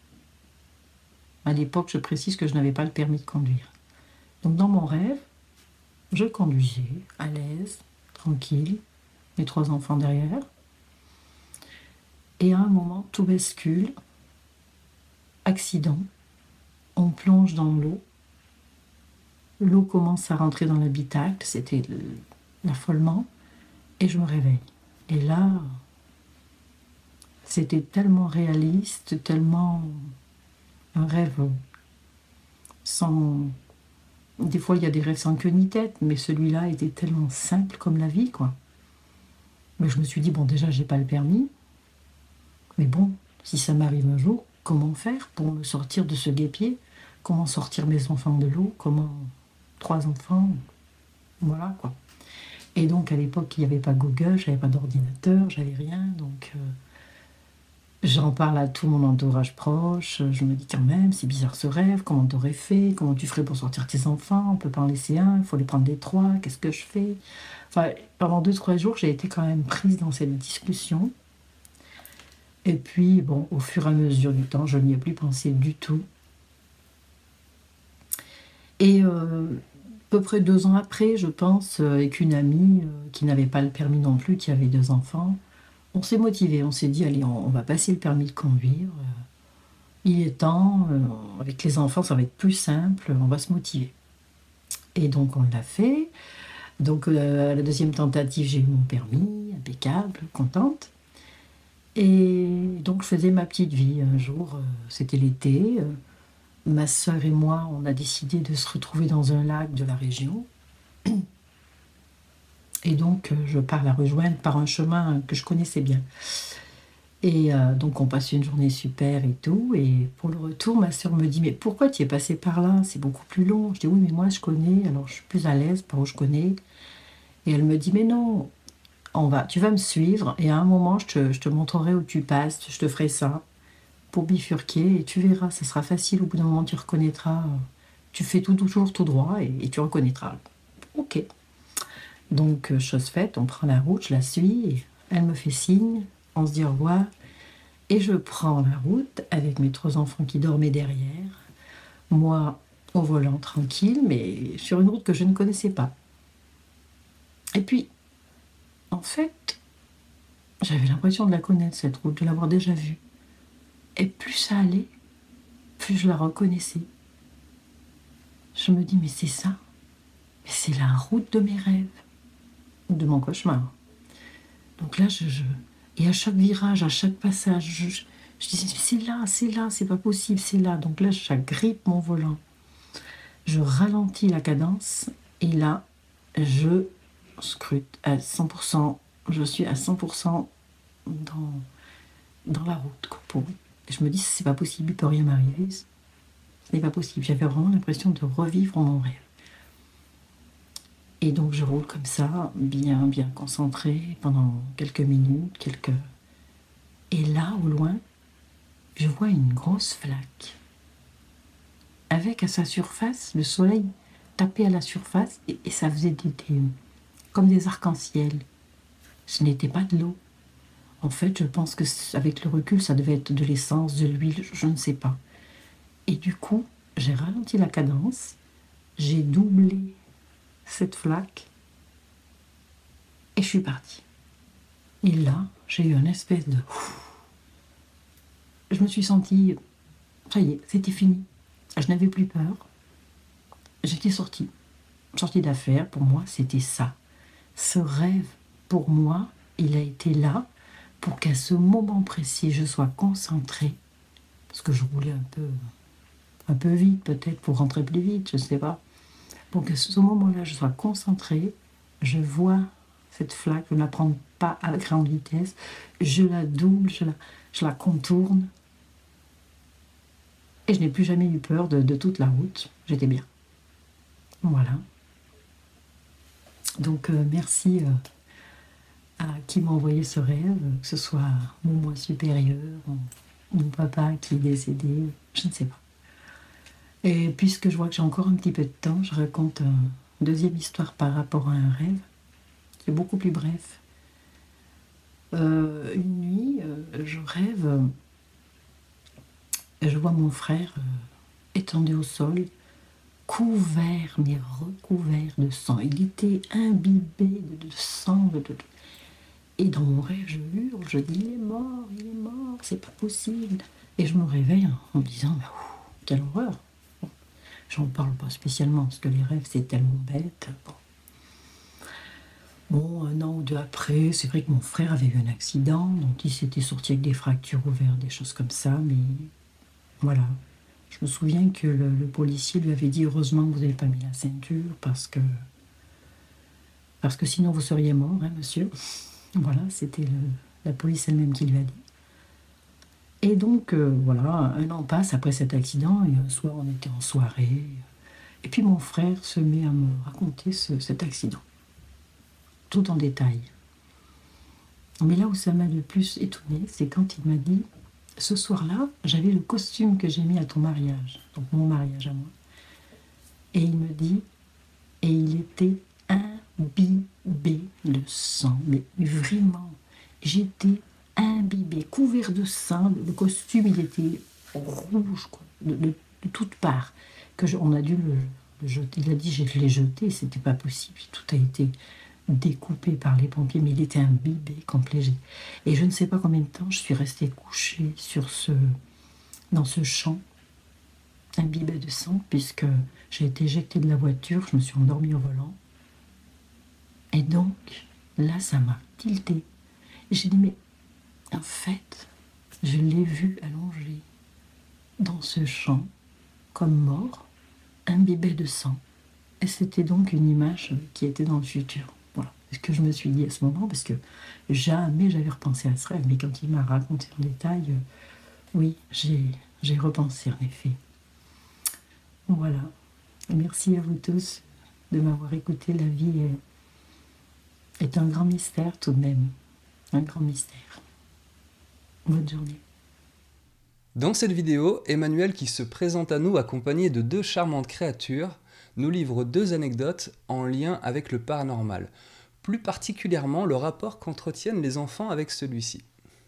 À l'époque, je précise que je n'avais pas le permis de conduire. Donc dans mon rêve, je conduisais à l'aise, tranquille, mes trois enfants derrière. Et à un moment, tout bascule. Accident. On plonge dans l'eau. L'eau commence à rentrer dans l'habitacle. C'était l'affolement. Et je me réveille. Et là, c'était tellement réaliste, tellement un rêve sans... Des fois, il y a des rêves sans queue ni tête, mais celui-là était tellement simple comme la vie, quoi. Mais je me suis dit, bon, déjà, j'ai pas le permis. Mais bon, si ça m'arrive un jour, comment faire pour me sortir de ce guêpier? Comment sortir mes enfants de l'eau? Comment... Trois enfants, voilà, quoi. Et donc, à l'époque, il n'y avait pas Google, j'avais pas d'ordinateur, j'avais rien, donc... Euh, j'en parle à tout mon entourage proche, je me dis quand même, c'est bizarre ce rêve, comment t'aurais fait, comment tu ferais pour sortir tes enfants, on peut pas en laisser un, il faut les prendre les trois, qu'est-ce que je fais? Enfin, pendant deux, trois jours, j'ai été quand même prise dans cette discussion. Et puis, bon, au fur et à mesure du temps, je n'y ai plus pensé du tout. Et euh, à peu près deux ans après, je pense, avec une amie euh, qui n'avait pas le permis non plus, qui avait deux enfants, on s'est motivé, on s'est dit, allez, on, on va passer le permis de conduire. Euh, il est temps, euh, avec les enfants, ça va être plus simple, on va se motiver. Et donc, on l'a fait. Donc, euh, à la deuxième tentative, j'ai eu mon permis, impeccable, contente. Et donc, je faisais ma petite vie. Un jour, euh, c'était l'été, euh, ma sœur et moi, on a décidé de se retrouver dans un lac de la région. Et donc, je pars la rejoindre par un chemin que je connaissais bien. Et euh, donc, on passe une journée super et tout. Et pour le retour, ma soeur me dit, mais pourquoi tu es passé par là? C'est beaucoup plus long. Je dis, oui, mais moi, je connais. Alors, je suis plus à l'aise par où je connais. Et elle me dit, mais non, on va, tu vas me suivre. Et à un moment, je te, je te montrerai où tu passes. Je te ferai ça pour bifurquer. Et tu verras, ça sera facile. Au bout d'un moment, tu reconnaîtras. Tu fais tout toujours tout droit et, et tu reconnaîtras. Ok. Donc, chose faite, on prend la route, je la suis, et elle me fait signe, on se dit au revoir, et je prends la route avec mes trois enfants qui dormaient derrière, moi au volant tranquille, mais sur une route que je ne connaissais pas. Et puis, en fait, j'avais l'impression de la connaître, cette route, de l'avoir déjà vue. Et plus ça allait, plus je la reconnaissais. Je me dis, mais c'est ça, mais c'est la route de mes rêves. De mon cauchemar. Donc là, je, je... Et à chaque virage, à chaque passage, je, Je disais, c'est là, c'est là, c'est pas possible, c'est là. Donc là, j'agrippe mon volant. Je ralentis la cadence. Et là, je scrute à cent pour cent. Je suis à cent pour cent dans, dans la route. Pour... Je me dis, c'est pas possible, il peut rien m'arriver. Ce n'est pas possible. J'avais vraiment l'impression de revivre mon rêve. Et donc, je roule comme ça, bien, bien concentrée, pendant quelques minutes, quelques... Et là, au loin, je vois une grosse flaque. Avec à sa surface, le soleil tapait à la surface et, et ça faisait des, des, comme des arcs-en-ciel. Ce n'était pas de l'eau. En fait, je pense qu'avec le recul, ça devait être de l'essence, de l'huile, je ne sais pas. Et du coup, j'ai ralenti la cadence, j'ai doublé cette flaque et je suis partie. Et là, j'ai eu une espèce de... Je me suis sentie... Ça y est, c'était fini. Je n'avais plus peur. J'étais sortie. Sortie d'affaires, pour moi, c'était ça. Ce rêve, pour moi, il a été là pour qu'à ce moment précis, je sois concentrée. Parce que je roulais un peu, un peu vite, peut-être, pour rentrer plus vite, je ne sais pas. Pour que ce moment-là, je sois concentrée, je vois cette flaque, je ne la prends pas à grande vitesse, je la double, je la, je la contourne. Et je n'ai plus jamais eu peur de, de toute la route. J'étais bien. Voilà. Donc, euh, merci euh, à qui m'a envoyé ce rêve, que ce soit mon moi supérieur, mon papa qui est décédé, je ne sais pas. Et puisque je vois que j'ai encore un petit peu de temps, je raconte une deuxième histoire par rapport à un rêve, qui est beaucoup plus bref. Euh, une nuit, euh, je rêve, euh, je vois mon frère euh, étendu au sol, couvert, mais recouvert de sang. Il était imbibé de, de sang. De, de... Et dans mon rêve, je hurle, je dis, il est mort, il est mort, c'est pas possible. Et je me réveille en me disant, mais, ouf, quelle horreur. J'en parle pas spécialement, parce que les rêves, c'est tellement bête. Bon. Bon, un an ou deux après, c'est vrai que mon frère avait eu un accident, donc il s'était sorti avec des fractures ouvertes, des choses comme ça, mais voilà. Je me souviens que le, le policier lui avait dit, heureusement que vous n'avez pas mis la ceinture, parce que, parce que sinon vous seriez mort, hein, monsieur. Voilà, c'était la police elle-même qui lui a dit. Et donc, euh, voilà, un an passe après cet accident, et un soir, on était en soirée. Et puis mon frère se met à me raconter ce, cet accident, tout en détail. Mais là où ça m'a le plus étonnée, c'est quand il m'a dit, ce soir-là, j'avais le costume que j'ai mis à ton mariage, donc mon mariage à moi. Et il me dit, et il était imbibé de sang, mais vraiment, j'étais imbibé, couvert de sang, le costume il était rouge, quoi, de, de, de toutes parts. Que je, on a dû le, le jeter. Il a dit, je l'ai jeté, c'était pas possible, tout a été découpé par les pompiers, mais il était imbibé, complet. Et je ne sais pas combien de temps je suis restée couchée sur ce, dans ce champ, imbibé de sang, puisque j'ai été éjectée de la voiture, je me suis endormie au volant. Et donc, là, ça m'a tilté. Et j'ai dit, mais en fait, je l'ai vu allongé dans ce champ, comme mort, imbibé de sang. Et c'était donc une image qui était dans le futur. Voilà ce que je me suis dit à ce moment, parce que jamais j'avais repensé à ce rêve. Mais quand il m'a raconté en détail, euh, oui, j'ai, j'ai repensé en effet. Voilà. Merci à vous tous de m'avoir écouté. La vie est, est un grand mystère tout de même. Un grand mystère. Bonne journée. Dans cette vidéo, Emmanuel, qui se présente à nous accompagné de deux charmantes créatures, nous livre deux anecdotes en lien avec le paranormal, plus particulièrement le rapport qu'entretiennent les enfants avec celui-ci.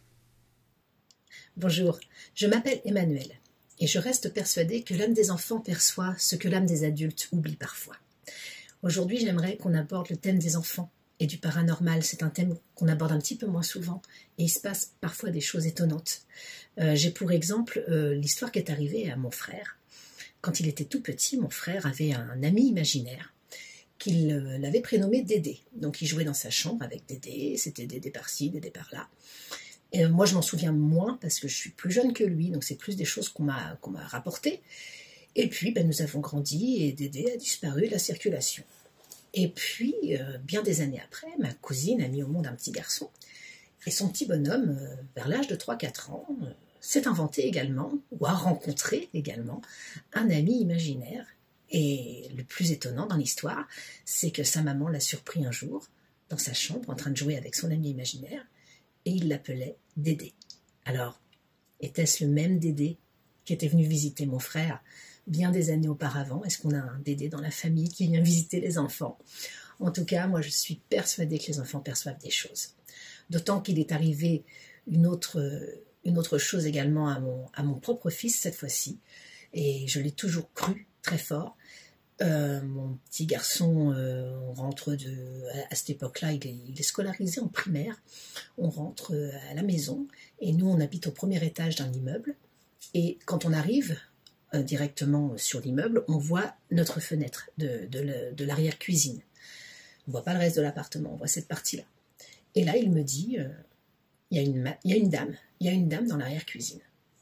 Bonjour, je m'appelle Emmanuel et je reste persuadée que l'âme des enfants perçoit ce que l'âme des adultes oublie parfois. Aujourd'hui, j'aimerais qu'on aborde le thème des enfants et du paranormal. C'est un thème qu'on aborde un petit peu moins souvent et il se passe parfois des choses étonnantes. Euh, j'ai pour exemple euh, l'histoire qui est arrivée à mon frère. Quand il était tout petit, mon frère avait un ami imaginaire qu'il euh, l'avait prénommé Dédé. Donc il jouait dans sa chambre avec Dédé, c'était Dédé par-ci, Dédé par-là. Et moi, je m'en souviens moins parce que je suis plus jeune que lui, donc c'est plus des choses qu'on m'a qu'on m'a rapportées. Et puis, ben, nous avons grandi et Dédé a disparu de la circulation. Et puis, euh, bien des années après, ma cousine a mis au monde un petit garçon. Et son petit bonhomme, euh, vers l'âge de trois quatre ans, euh, s'est inventé également, ou a rencontré également, un ami imaginaire. Et le plus étonnant dans l'histoire, c'est que sa maman l'a surpris un jour, dans sa chambre, en train de jouer avec son ami imaginaire, et il l'appelait Dédé. Alors, était-ce le même Dédé qui était venu visiter mon frère bien des années auparavant? Est-ce qu'on a un Dédé dans la famille qui vient visiter les enfants? En tout cas, moi je suis persuadée que les enfants perçoivent des choses. D'autant qu'il est arrivé une autre, une autre chose également à mon, à mon propre fils cette fois-ci, et je l'ai toujours cru très fort. Euh, mon petit garçon, euh, on rentre de, à, à cette époque-là, il est, il est scolarisé en primaire, on rentre à la maison, et nous on habite au premier étage d'un immeuble, et quand on arrive euh, directement sur l'immeuble, on voit notre fenêtre de, de, de l'arrière-cuisine. On ne voit pas le reste de l'appartement, on voit cette partie-là. Et là, il me dit, euh, il y a une, il y a une dame, il y a une dame dans l'arrière-cuisine.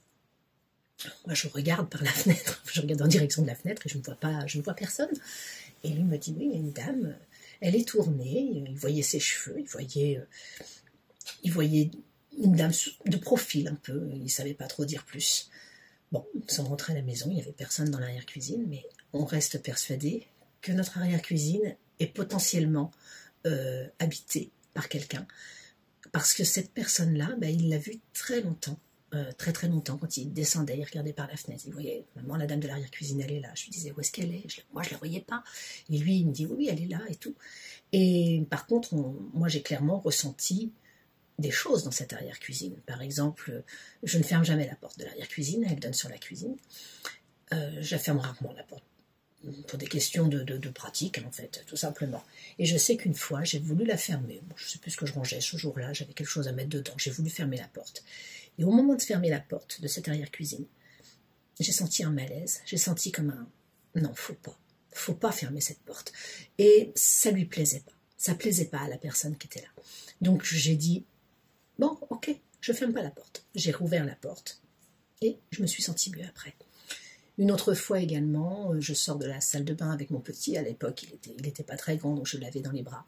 Moi, je regarde par la fenêtre, je regarde en direction de la fenêtre et je ne vois pas, je ne vois personne. Et lui me dit, oui, il y a une dame, elle est tournée, il voyait ses cheveux, il voyait, il voyait une dame de profil un peu, il ne savait pas trop dire plus. Bon, nous sommes rentrés à la maison, il n'y avait personne dans l'arrière-cuisine, mais on reste persuadé que notre arrière-cuisine est potentiellement euh, habitée par quelqu'un, parce que cette personne-là, ben, il l'a vue très longtemps. Euh, très très longtemps, quand il descendait, il regardait par la fenêtre, il voyait, maman, la dame de l'arrière-cuisine, elle est là. Je lui disais, où est-ce qu'elle est, je, moi, je la voyais pas. Et lui, il me dit, oui, oui, elle est là et tout. Et par contre, on, moi, j'ai clairement ressenti des choses dans cette arrière-cuisine. Par exemple, je ne ferme jamais la porte de l'arrière-cuisine, elle donne sur la cuisine. Euh, je la ferme rarement, la porte, pour des questions de, de, de pratique, en fait, tout simplement. Et je sais qu'une fois, j'ai voulu la fermer. Bon, je ne sais plus ce que je rangeais ce jour-là, j'avais quelque chose à mettre dedans. J'ai voulu fermer la porte. Et au moment de fermer la porte de cette arrière-cuisine, j'ai senti un malaise. J'ai senti comme un... Non, faut pas. Faut pas fermer cette porte. Et ça lui plaisait pas. Ça plaisait pas à la personne qui était là. Donc j'ai dit, bon, ok, je ferme pas la porte. J'ai rouvert la porte. Et je me suis sentie mieux après. Une autre fois également, je sors de la salle de bain avec mon petit. À l'époque, il était, il était pas très grand, donc je l'avais dans les bras.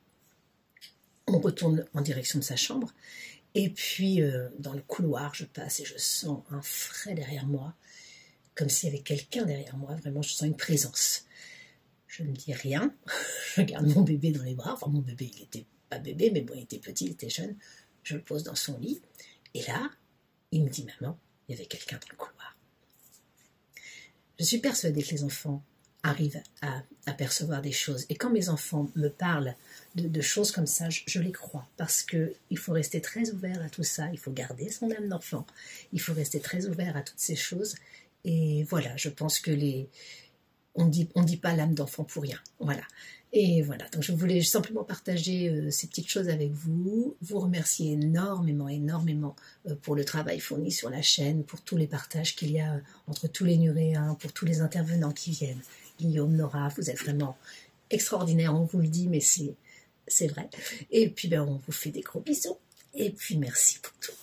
On retourne en direction de sa chambre. Et puis, euh, dans le couloir, je passe et je sens un frais derrière moi, comme s'il y avait quelqu'un derrière moi. Vraiment, je sens une présence. Je ne dis rien. Je garde mon bébé dans les bras. Enfin, mon bébé, il n'était pas bébé, mais bon, il était petit, il était jeune. Je le pose dans son lit. Et là, il me dit, maman, il y avait quelqu'un dans le couloir. Je suis persuadée que les enfants arrivent à apercevoir des choses. Et quand mes enfants me parlent de, de choses comme ça, je, je les crois. Parce qu'il faut rester très ouvert à tout ça. Il faut garder son âme d'enfant. Il faut rester très ouvert à toutes ces choses. Et voilà, je pense que les... On dit, on dit pas l'âme d'enfant pour rien. Voilà. Et voilà, donc je voulais simplement partager euh, ces petites choses avec vous, vous remercier énormément, énormément euh, pour le travail fourni sur la chaîne, pour tous les partages qu'il y a euh, entre tous les Nuréens, pour tous les intervenants qui viennent. Guillaume, Nora, vous êtes vraiment extraordinaires, on vous le dit, mais c'est, c'est vrai. Et puis ben, on vous fait des gros bisous, et puis merci pour tout.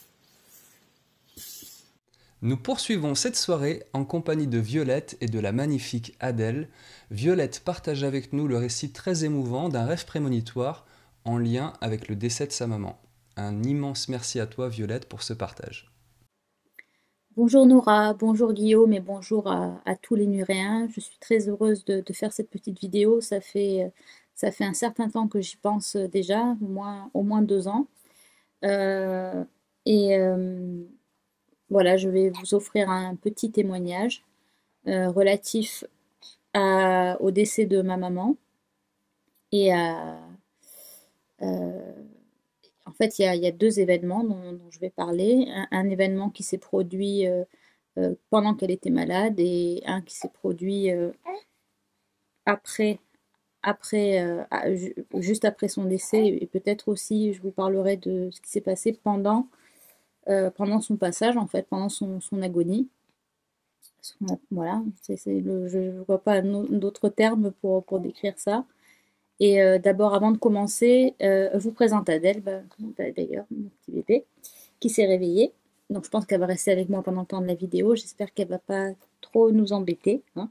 Nous poursuivons cette soirée en compagnie de Violette et de la magnifique Adèle. Violette partage avec nous le récit très émouvant d'un rêve prémonitoire en lien avec le décès de sa maman. Un immense merci à toi Violette pour ce partage. Bonjour Nora, bonjour Guillaume et bonjour à, à tous les Nuréens. Je suis très heureuse de, de faire cette petite vidéo. Ça fait, ça fait un certain temps que j'y pense déjà, au moins, au moins deux ans. Euh, et... Euh, Voilà, je vais vous offrir un petit témoignage euh, relatif à, au décès de ma maman. Et à, euh, en fait, il y a, il y a deux événements dont, dont je vais parler. Un, un événement qui s'est produit euh, euh, pendant qu'elle était malade et un qui s'est produit euh, après, après euh, juste après son décès. Et peut-être aussi, je vous parlerai de ce qui s'est passé pendant Euh, pendant son passage, en fait, pendant son, son agonie. Son, voilà, c'est, c'est le, je ne vois pas d'autres termes pour, pour décrire ça. Et euh, d'abord, avant de commencer, euh, je vous présente Adèle, bah, d'ailleurs, mon petit bébé. qui s'est réveillée. Donc je pense qu'elle va rester avec moi pendant le temps de la vidéo. J'espère qu'elle va pas trop nous embêter, hein.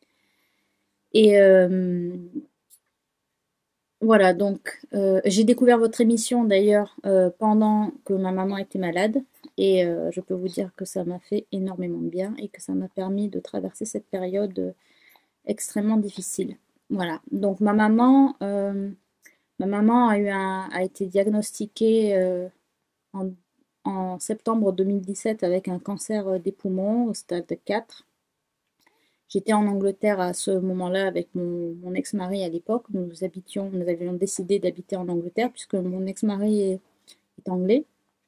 Et euh, voilà, donc euh, j'ai découvert votre émission d'ailleurs euh, pendant que ma maman était malade. Et euh, je peux vous dire que ça m'a fait énormément de bien et que ça m'a permis de traverser cette période euh, extrêmement difficile. Voilà, donc ma maman, euh, ma maman a, eu un, a été diagnostiquée euh, en, en septembre deux mille dix-sept avec un cancer des poumons au stade quatre. J'étais en Angleterre à ce moment-là avec mon, mon ex-mari à l'époque. Nous habitions, nous avions décidé d'habiter en Angleterre puisque mon ex-mari est, est anglais.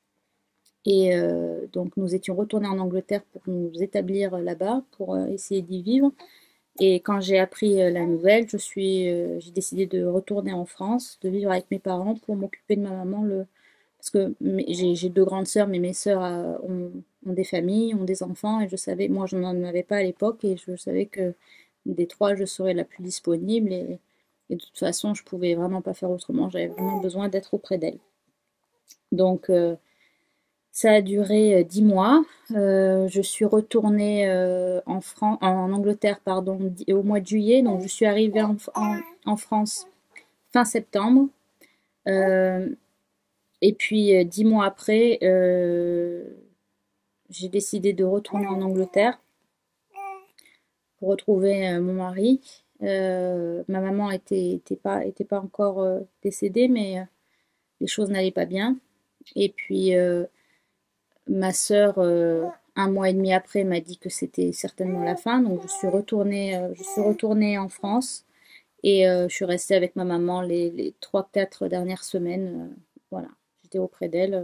Et euh, donc nous étions retournés en Angleterre pour nous établir là-bas, pour euh, essayer d'y vivre. Et quand j'ai appris euh, la nouvelle, je suis, euh, j'ai décidé de retourner en France, de vivre avec mes parents pour m'occuper de ma maman. Le... Parce que j'ai deux grandes sœurs, mais mes sœurs euh, ont, ont des familles, ont des enfants. Et je savais, moi je n'en avais pas à l'époque, et je savais que des trois, je serais la plus disponible. Et, et de toute façon, je pouvais vraiment pas faire autrement. J'avais vraiment besoin d'être auprès d'elle. Donc... Euh, Ça a duré dix mois. Euh, je suis retournée euh, en, Fran en Angleterre pardon, au mois de juillet. Donc, je suis arrivée en, en, en France fin septembre. Euh, et puis, dix mois après, euh, j'ai décidé de retourner en Angleterre pour retrouver euh, mon mari. Euh, ma maman était, était, pas, était pas encore euh, décédée, mais euh, les choses n'allaient pas bien. Et puis... Euh, Ma sœur, euh, un mois et demi après, m'a dit que c'était certainement la fin. Donc, je suis retournée, euh, je suis retournée en France et euh, je suis restée avec ma maman les, les trois quatre dernières semaines. Euh, voilà, j'étais auprès d'elle.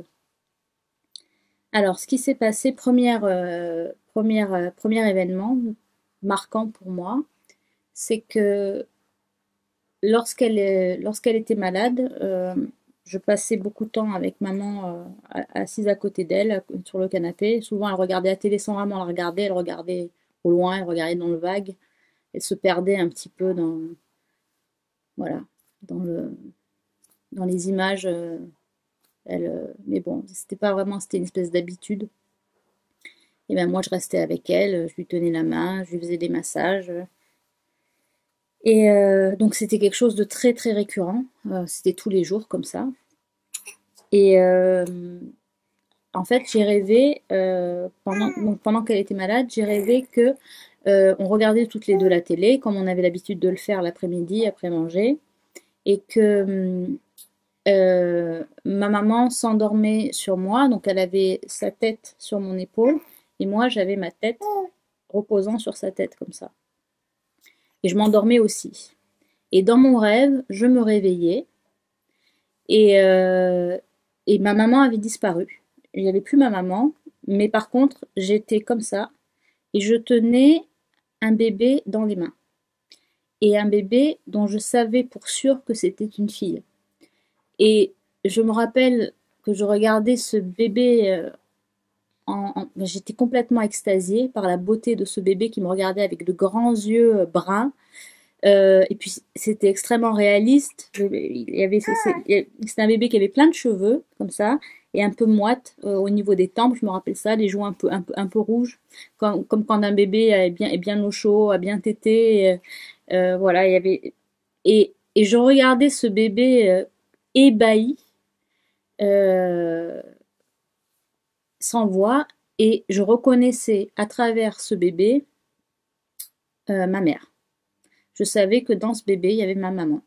Alors, ce qui s'est passé, première, euh, première, euh, premier événement marquant pour moi, c'est que lorsqu'elle lorsqu'elle était malade, euh, je passais beaucoup de temps avec maman euh, assise à côté d'elle, sur le canapé. Souvent, elle regardait la télé sans vraiment la regarder. Elle regardait au loin, elle regardait dans le vague. Elle se perdait un petit peu dans, voilà, dans, le, dans les images. Euh, elle, euh, mais bon, c'était pas vraiment, c'était une espèce d'habitude. Et ben moi, je restais avec elle, je lui tenais la main, je lui faisais des massages. Et euh, donc c'était quelque chose de très très récurrent, euh, c'était tous les jours comme ça. Et euh, en fait j'ai rêvé, euh, pendant, donc, pendant qu'elle était malade, j'ai rêvé que euh, on regardait toutes les deux la télé, comme on avait l'habitude de le faire l'après-midi, après manger, et que euh, ma maman s'endormait sur moi, donc elle avait sa tête sur mon épaule, et moi j'avais ma tête reposant sur sa tête comme ça. Et je m'endormais aussi. Et dans mon rêve, je me réveillais et, euh, et ma maman avait disparu. Il n'y avait plus ma maman, mais par contre, j'étais comme ça et je tenais un bébé dans les mains. Et un bébé dont je savais pour sûr que c'était une fille. Et je me rappelle que je regardais ce bébé, euh, en, en, j'étais complètement extasiée par la beauté de ce bébé qui me regardait avec de grands yeux euh, bruns. Euh, et puis c'était extrêmement réaliste. Il y avait, c'était un bébé qui avait plein de cheveux comme ça et un peu moite euh, au niveau des tempes. Je me rappelle ça, les joues un peu un peu un peu rouges, comme, comme quand un bébé est bien est bien au chaud, a bien tété. Euh, euh, voilà, il y avait et et je regardais ce bébé euh, ébahi, euh, sans voix, et je reconnaissais à travers ce bébé euh, ma mère. Je savais que dans ce bébé, il y avait ma maman.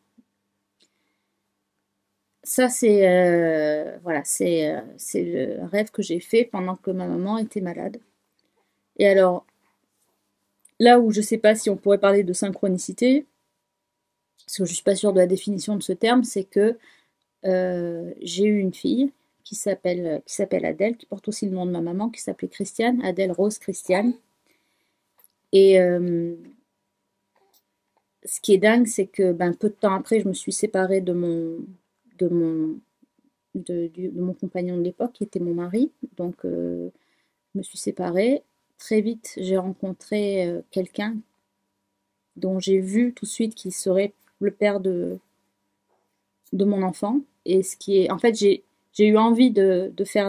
Ça, c'est euh, voilà, c'est euh, c'est le rêve que j'ai fait pendant que ma maman était malade. Et alors, là où je ne sais pas si on pourrait parler de synchronicité, parce que je ne suis pas sûre de la définition de ce terme, c'est que euh, j'ai eu une fille qui s'appelle qui s'appelle Adèle, qui porte aussi le nom de ma maman, qui s'appelait Christiane, Adèle Rose Christiane. Et euh, ce qui est dingue, c'est que ben, peu de temps après, je me suis séparée de mon, de mon, de, de, de mon compagnon de l'époque, qui était mon mari. Donc, euh, je me suis séparée. Très vite, j'ai rencontré euh, quelqu'un dont j'ai vu tout de suite qu'il serait le père de, de mon enfant. Et ce qui est, en fait, j'ai eu envie de, de faire des,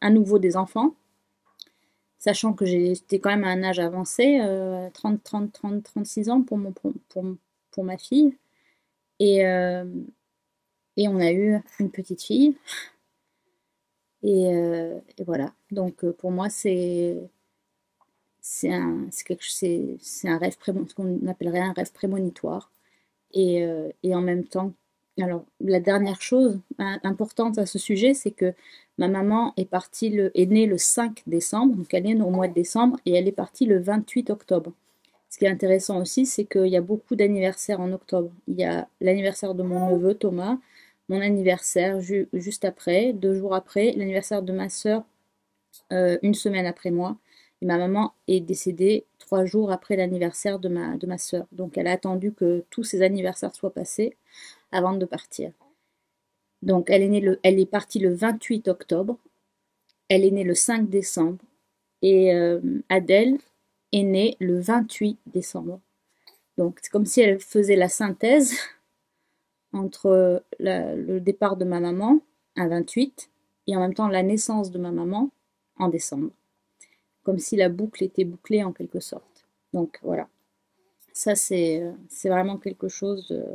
à nouveau des enfants, sachant que j'étais quand même à un âge avancé, euh, trente, trente, trente, trente-six ans pour, mon, pour, pour, pour ma fille. Et, euh, et on a eu une petite fille. Et, euh, et voilà. Donc pour moi, c'est c'est un, c'est un rêve, ce qu'on appellerait un rêve prémonitoire. Et, euh, et en même temps, alors la dernière chose importante à ce sujet, c'est que ma maman est partie le, est née le cinq décembre, donc elle est née au mois de décembre, et elle est partie le vingt-huit octobre. Ce qui est intéressant aussi, c'est qu'il y a beaucoup d'anniversaires en octobre. Il y a l'anniversaire de mon neveu Thomas, mon anniversaire ju juste après, deux jours après, l'anniversaire de ma sœur euh, une semaine après moi. Et ma maman est décédée trois jours après l'anniversaire de ma, de ma sœur. Donc elle a attendu que tous ces anniversaires soient passés avant de partir. Donc elle est, née le, elle est partie le vingt-huit octobre, elle est née le cinq décembre, et euh, Adèle est née le vingt-huit décembre. Donc c'est comme si elle faisait la synthèse entre la, le départ de ma maman, à vingt-huit, et en même temps la naissance de ma maman, en décembre. Comme si la boucle était bouclée en quelque sorte. Donc voilà. Ça, c'est vraiment quelque chose de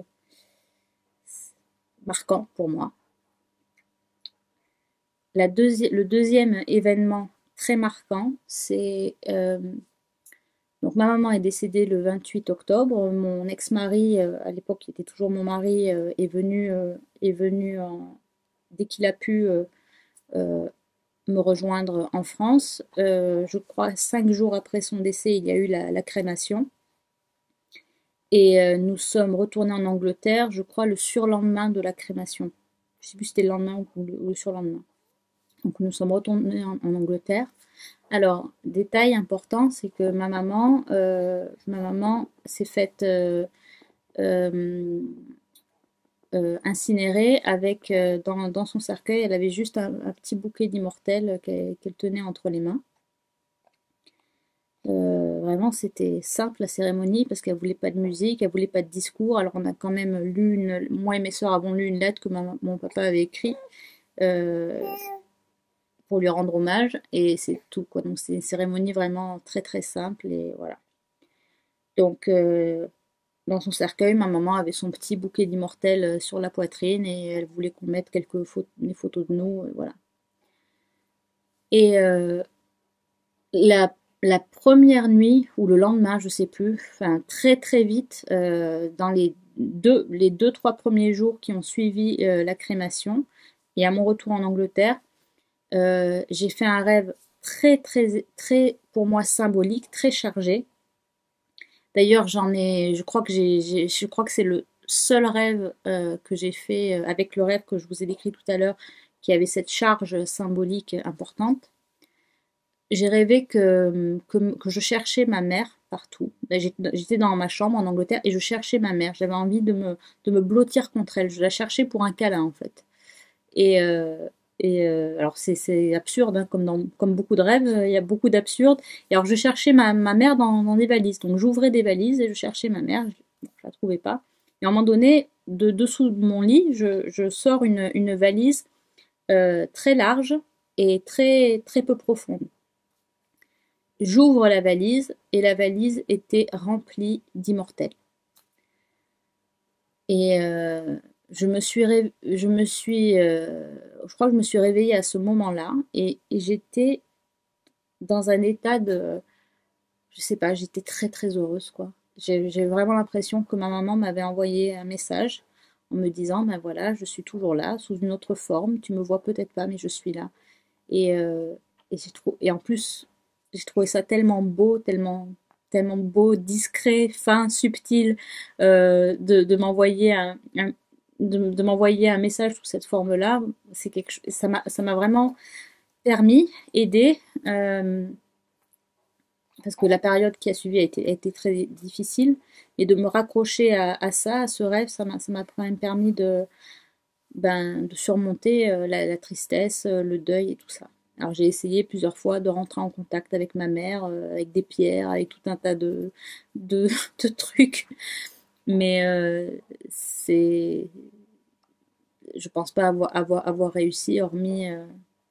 marquant pour moi. La deuxi le deuxième événement très marquant, c'est... Euh, donc ma maman est décédée le vingt-huit octobre. Mon ex-mari, euh, à l'époque qui était toujours mon mari, euh, est venu, euh, est venu en, dès qu'il a pu euh, euh, me rejoindre en France. Euh, je crois cinq jours après son décès, il y a eu la, la crémation. Et euh, nous sommes retournés en Angleterre, je crois, le surlendemain de la crémation. Je ne sais plus si c'était le lendemain ou le, ou le surlendemain. Donc nous sommes retournés en, en Angleterre. Alors, détail important, c'est que ma maman, euh, ma maman s'est faite euh, euh, euh, incinérée avec, euh, dans, dans son cercueil, elle avait juste un, un petit bouquet d'immortelles qu'elle qu'elle tenait entre les mains. Euh, vraiment, c'était simple la cérémonie parce qu'elle voulait pas de musique, elle voulait pas de discours. Alors on a quand même lu, une, moi et mes soeurs avons lu une lettre que ma, mon papa avait écrite euh, pour lui rendre hommage, et c'est tout quoi. Donc c'est une cérémonie vraiment très très simple, et voilà. Donc euh, dans son cercueil, ma maman avait son petit bouquet d'immortelles sur la poitrine, et elle voulait qu'on mette quelques photos, des photos de nous, et voilà. Et euh, la La première nuit, ou le lendemain, je sais plus, enfin très très vite, euh, dans les deux, les deux, trois premiers jours qui ont suivi euh, la crémation, et à mon retour en Angleterre, euh, j'ai fait un rêve très très très, pour moi, symbolique, très chargé. D'ailleurs, j'en ai, je crois que j'ai, je crois que c'est le seul rêve euh, que j'ai fait, euh, avec le rêve que je vous ai décrit tout à l'heure, qui avait cette charge symbolique importante. J'ai rêvé que, que, que je cherchais ma mère partout. J'étais dans ma chambre en Angleterre et je cherchais ma mère. J'avais envie de me, de me blottir contre elle. Je la cherchais pour un câlin, en fait. Et, euh, et euh, alors c'est absurde, hein, comme, dans, comme beaucoup de rêves, il y a beaucoup d'absurdes. Et alors je cherchais ma, ma mère dans, dans des valises. Donc j'ouvrais des valises et je cherchais ma mère. Je ne la trouvais pas. Et à un moment donné, de dessous de mon lit, je, je sors une, une valise euh, très large et très, très peu profonde. J'ouvre la valise et la valise était remplie d'immortelles. Et euh, je me suis, je me suis, euh, je crois que je me suis réveillée à ce moment-là, et, et j'étais dans un état de, je sais pas, j'étais très très heureuse quoi. J'ai vraiment l'impression que ma maman m'avait envoyé un message en me disant, ben voilà, je suis toujours là sous une autre forme, tu me vois peut-être pas, mais je suis là. Et, euh, et, trop, et en plus, j'ai trouvé ça tellement beau, tellement, tellement beau, discret, fin, subtil, euh, de, de m'envoyer un, un, de, de m'envoyer un message sous cette forme-là. C'est quelque chose, ça m'a, ça m'a vraiment permis, aidé, euh, parce que la période qui a suivi a été, a été très difficile, et de me raccrocher à, à ça, à ce rêve, ça m'a, ça m'a quand même permis de, ben, de surmonter euh, la, la tristesse, euh, le deuil et tout ça. Alors j'ai essayé plusieurs fois de rentrer en contact avec ma mère, euh, avec des pierres, avec tout un tas de, de, de trucs. Mais euh, c'est... Je pense pas avoir, avoir, avoir réussi, hormis, euh,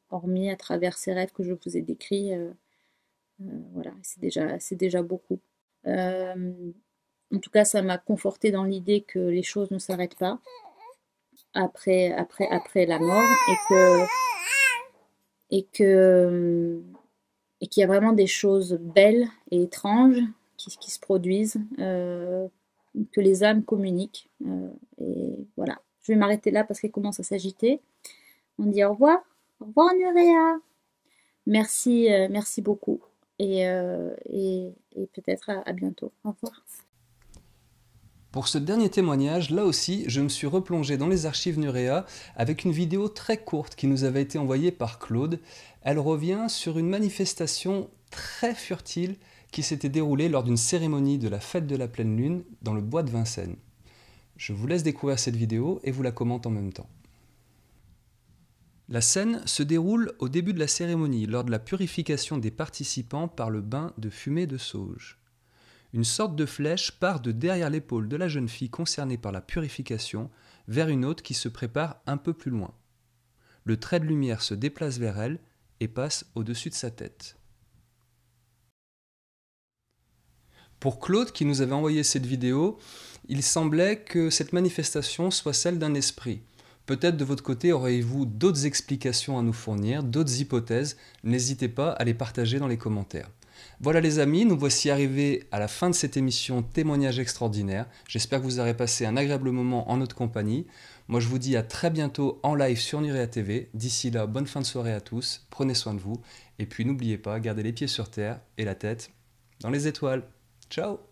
hormis à travers ces rêves que je vous ai décrits. Euh, euh, voilà, c'est déjà, c'est déjà beaucoup. Euh, en tout cas, ça m'a confortée dans l'idée que les choses ne s'arrêtent pas après, après, après la mort et que, et que, et qu'il y a vraiment des choses belles et étranges qui, qui se produisent, euh, que les âmes communiquent. Euh, et voilà, je vais m'arrêter là parce qu'elle commence à s'agiter. On dit au revoir. Au revoir Nurea. Merci, euh, merci beaucoup. Et, euh, et, et peut-être à, à bientôt. Au revoir. Pour ce dernier témoignage, là aussi, je me suis replongé dans les archives Nurea avec une vidéo très courte qui nous avait été envoyée par Claude. Elle revient sur une manifestation très furtive qui s'était déroulée lors d'une cérémonie de la fête de la pleine lune dans le bois de Vincennes. Je vous laisse découvrir cette vidéo et vous la commente en même temps. La scène se déroule au début de la cérémonie, lors de la purification des participants par le bain de fumée de sauge. Une sorte de flèche part de derrière l'épaule de la jeune fille concernée par la purification vers une autre qui se prépare un peu plus loin. Le trait de lumière se déplace vers elle et passe au-dessus de sa tête. Pour Claude, qui nous avait envoyé cette vidéo, il semblait que cette manifestation soit celle d'un esprit. Peut-être de votre côté auriez-vous d'autres explications à nous fournir, d'autres hypothèses, n'hésitez pas à les partager dans les commentaires. Voilà les amis, nous voici arrivés à la fin de cette émission Témoignages extraordinaires. J'espère que vous aurez passé un agréable moment en notre compagnie. Moi je vous dis à très bientôt en live sur Nurea T V. D'ici là, bonne fin de soirée à tous, prenez soin de vous. Et puis n'oubliez pas, gardez les pieds sur terre et la tête dans les étoiles. Ciao!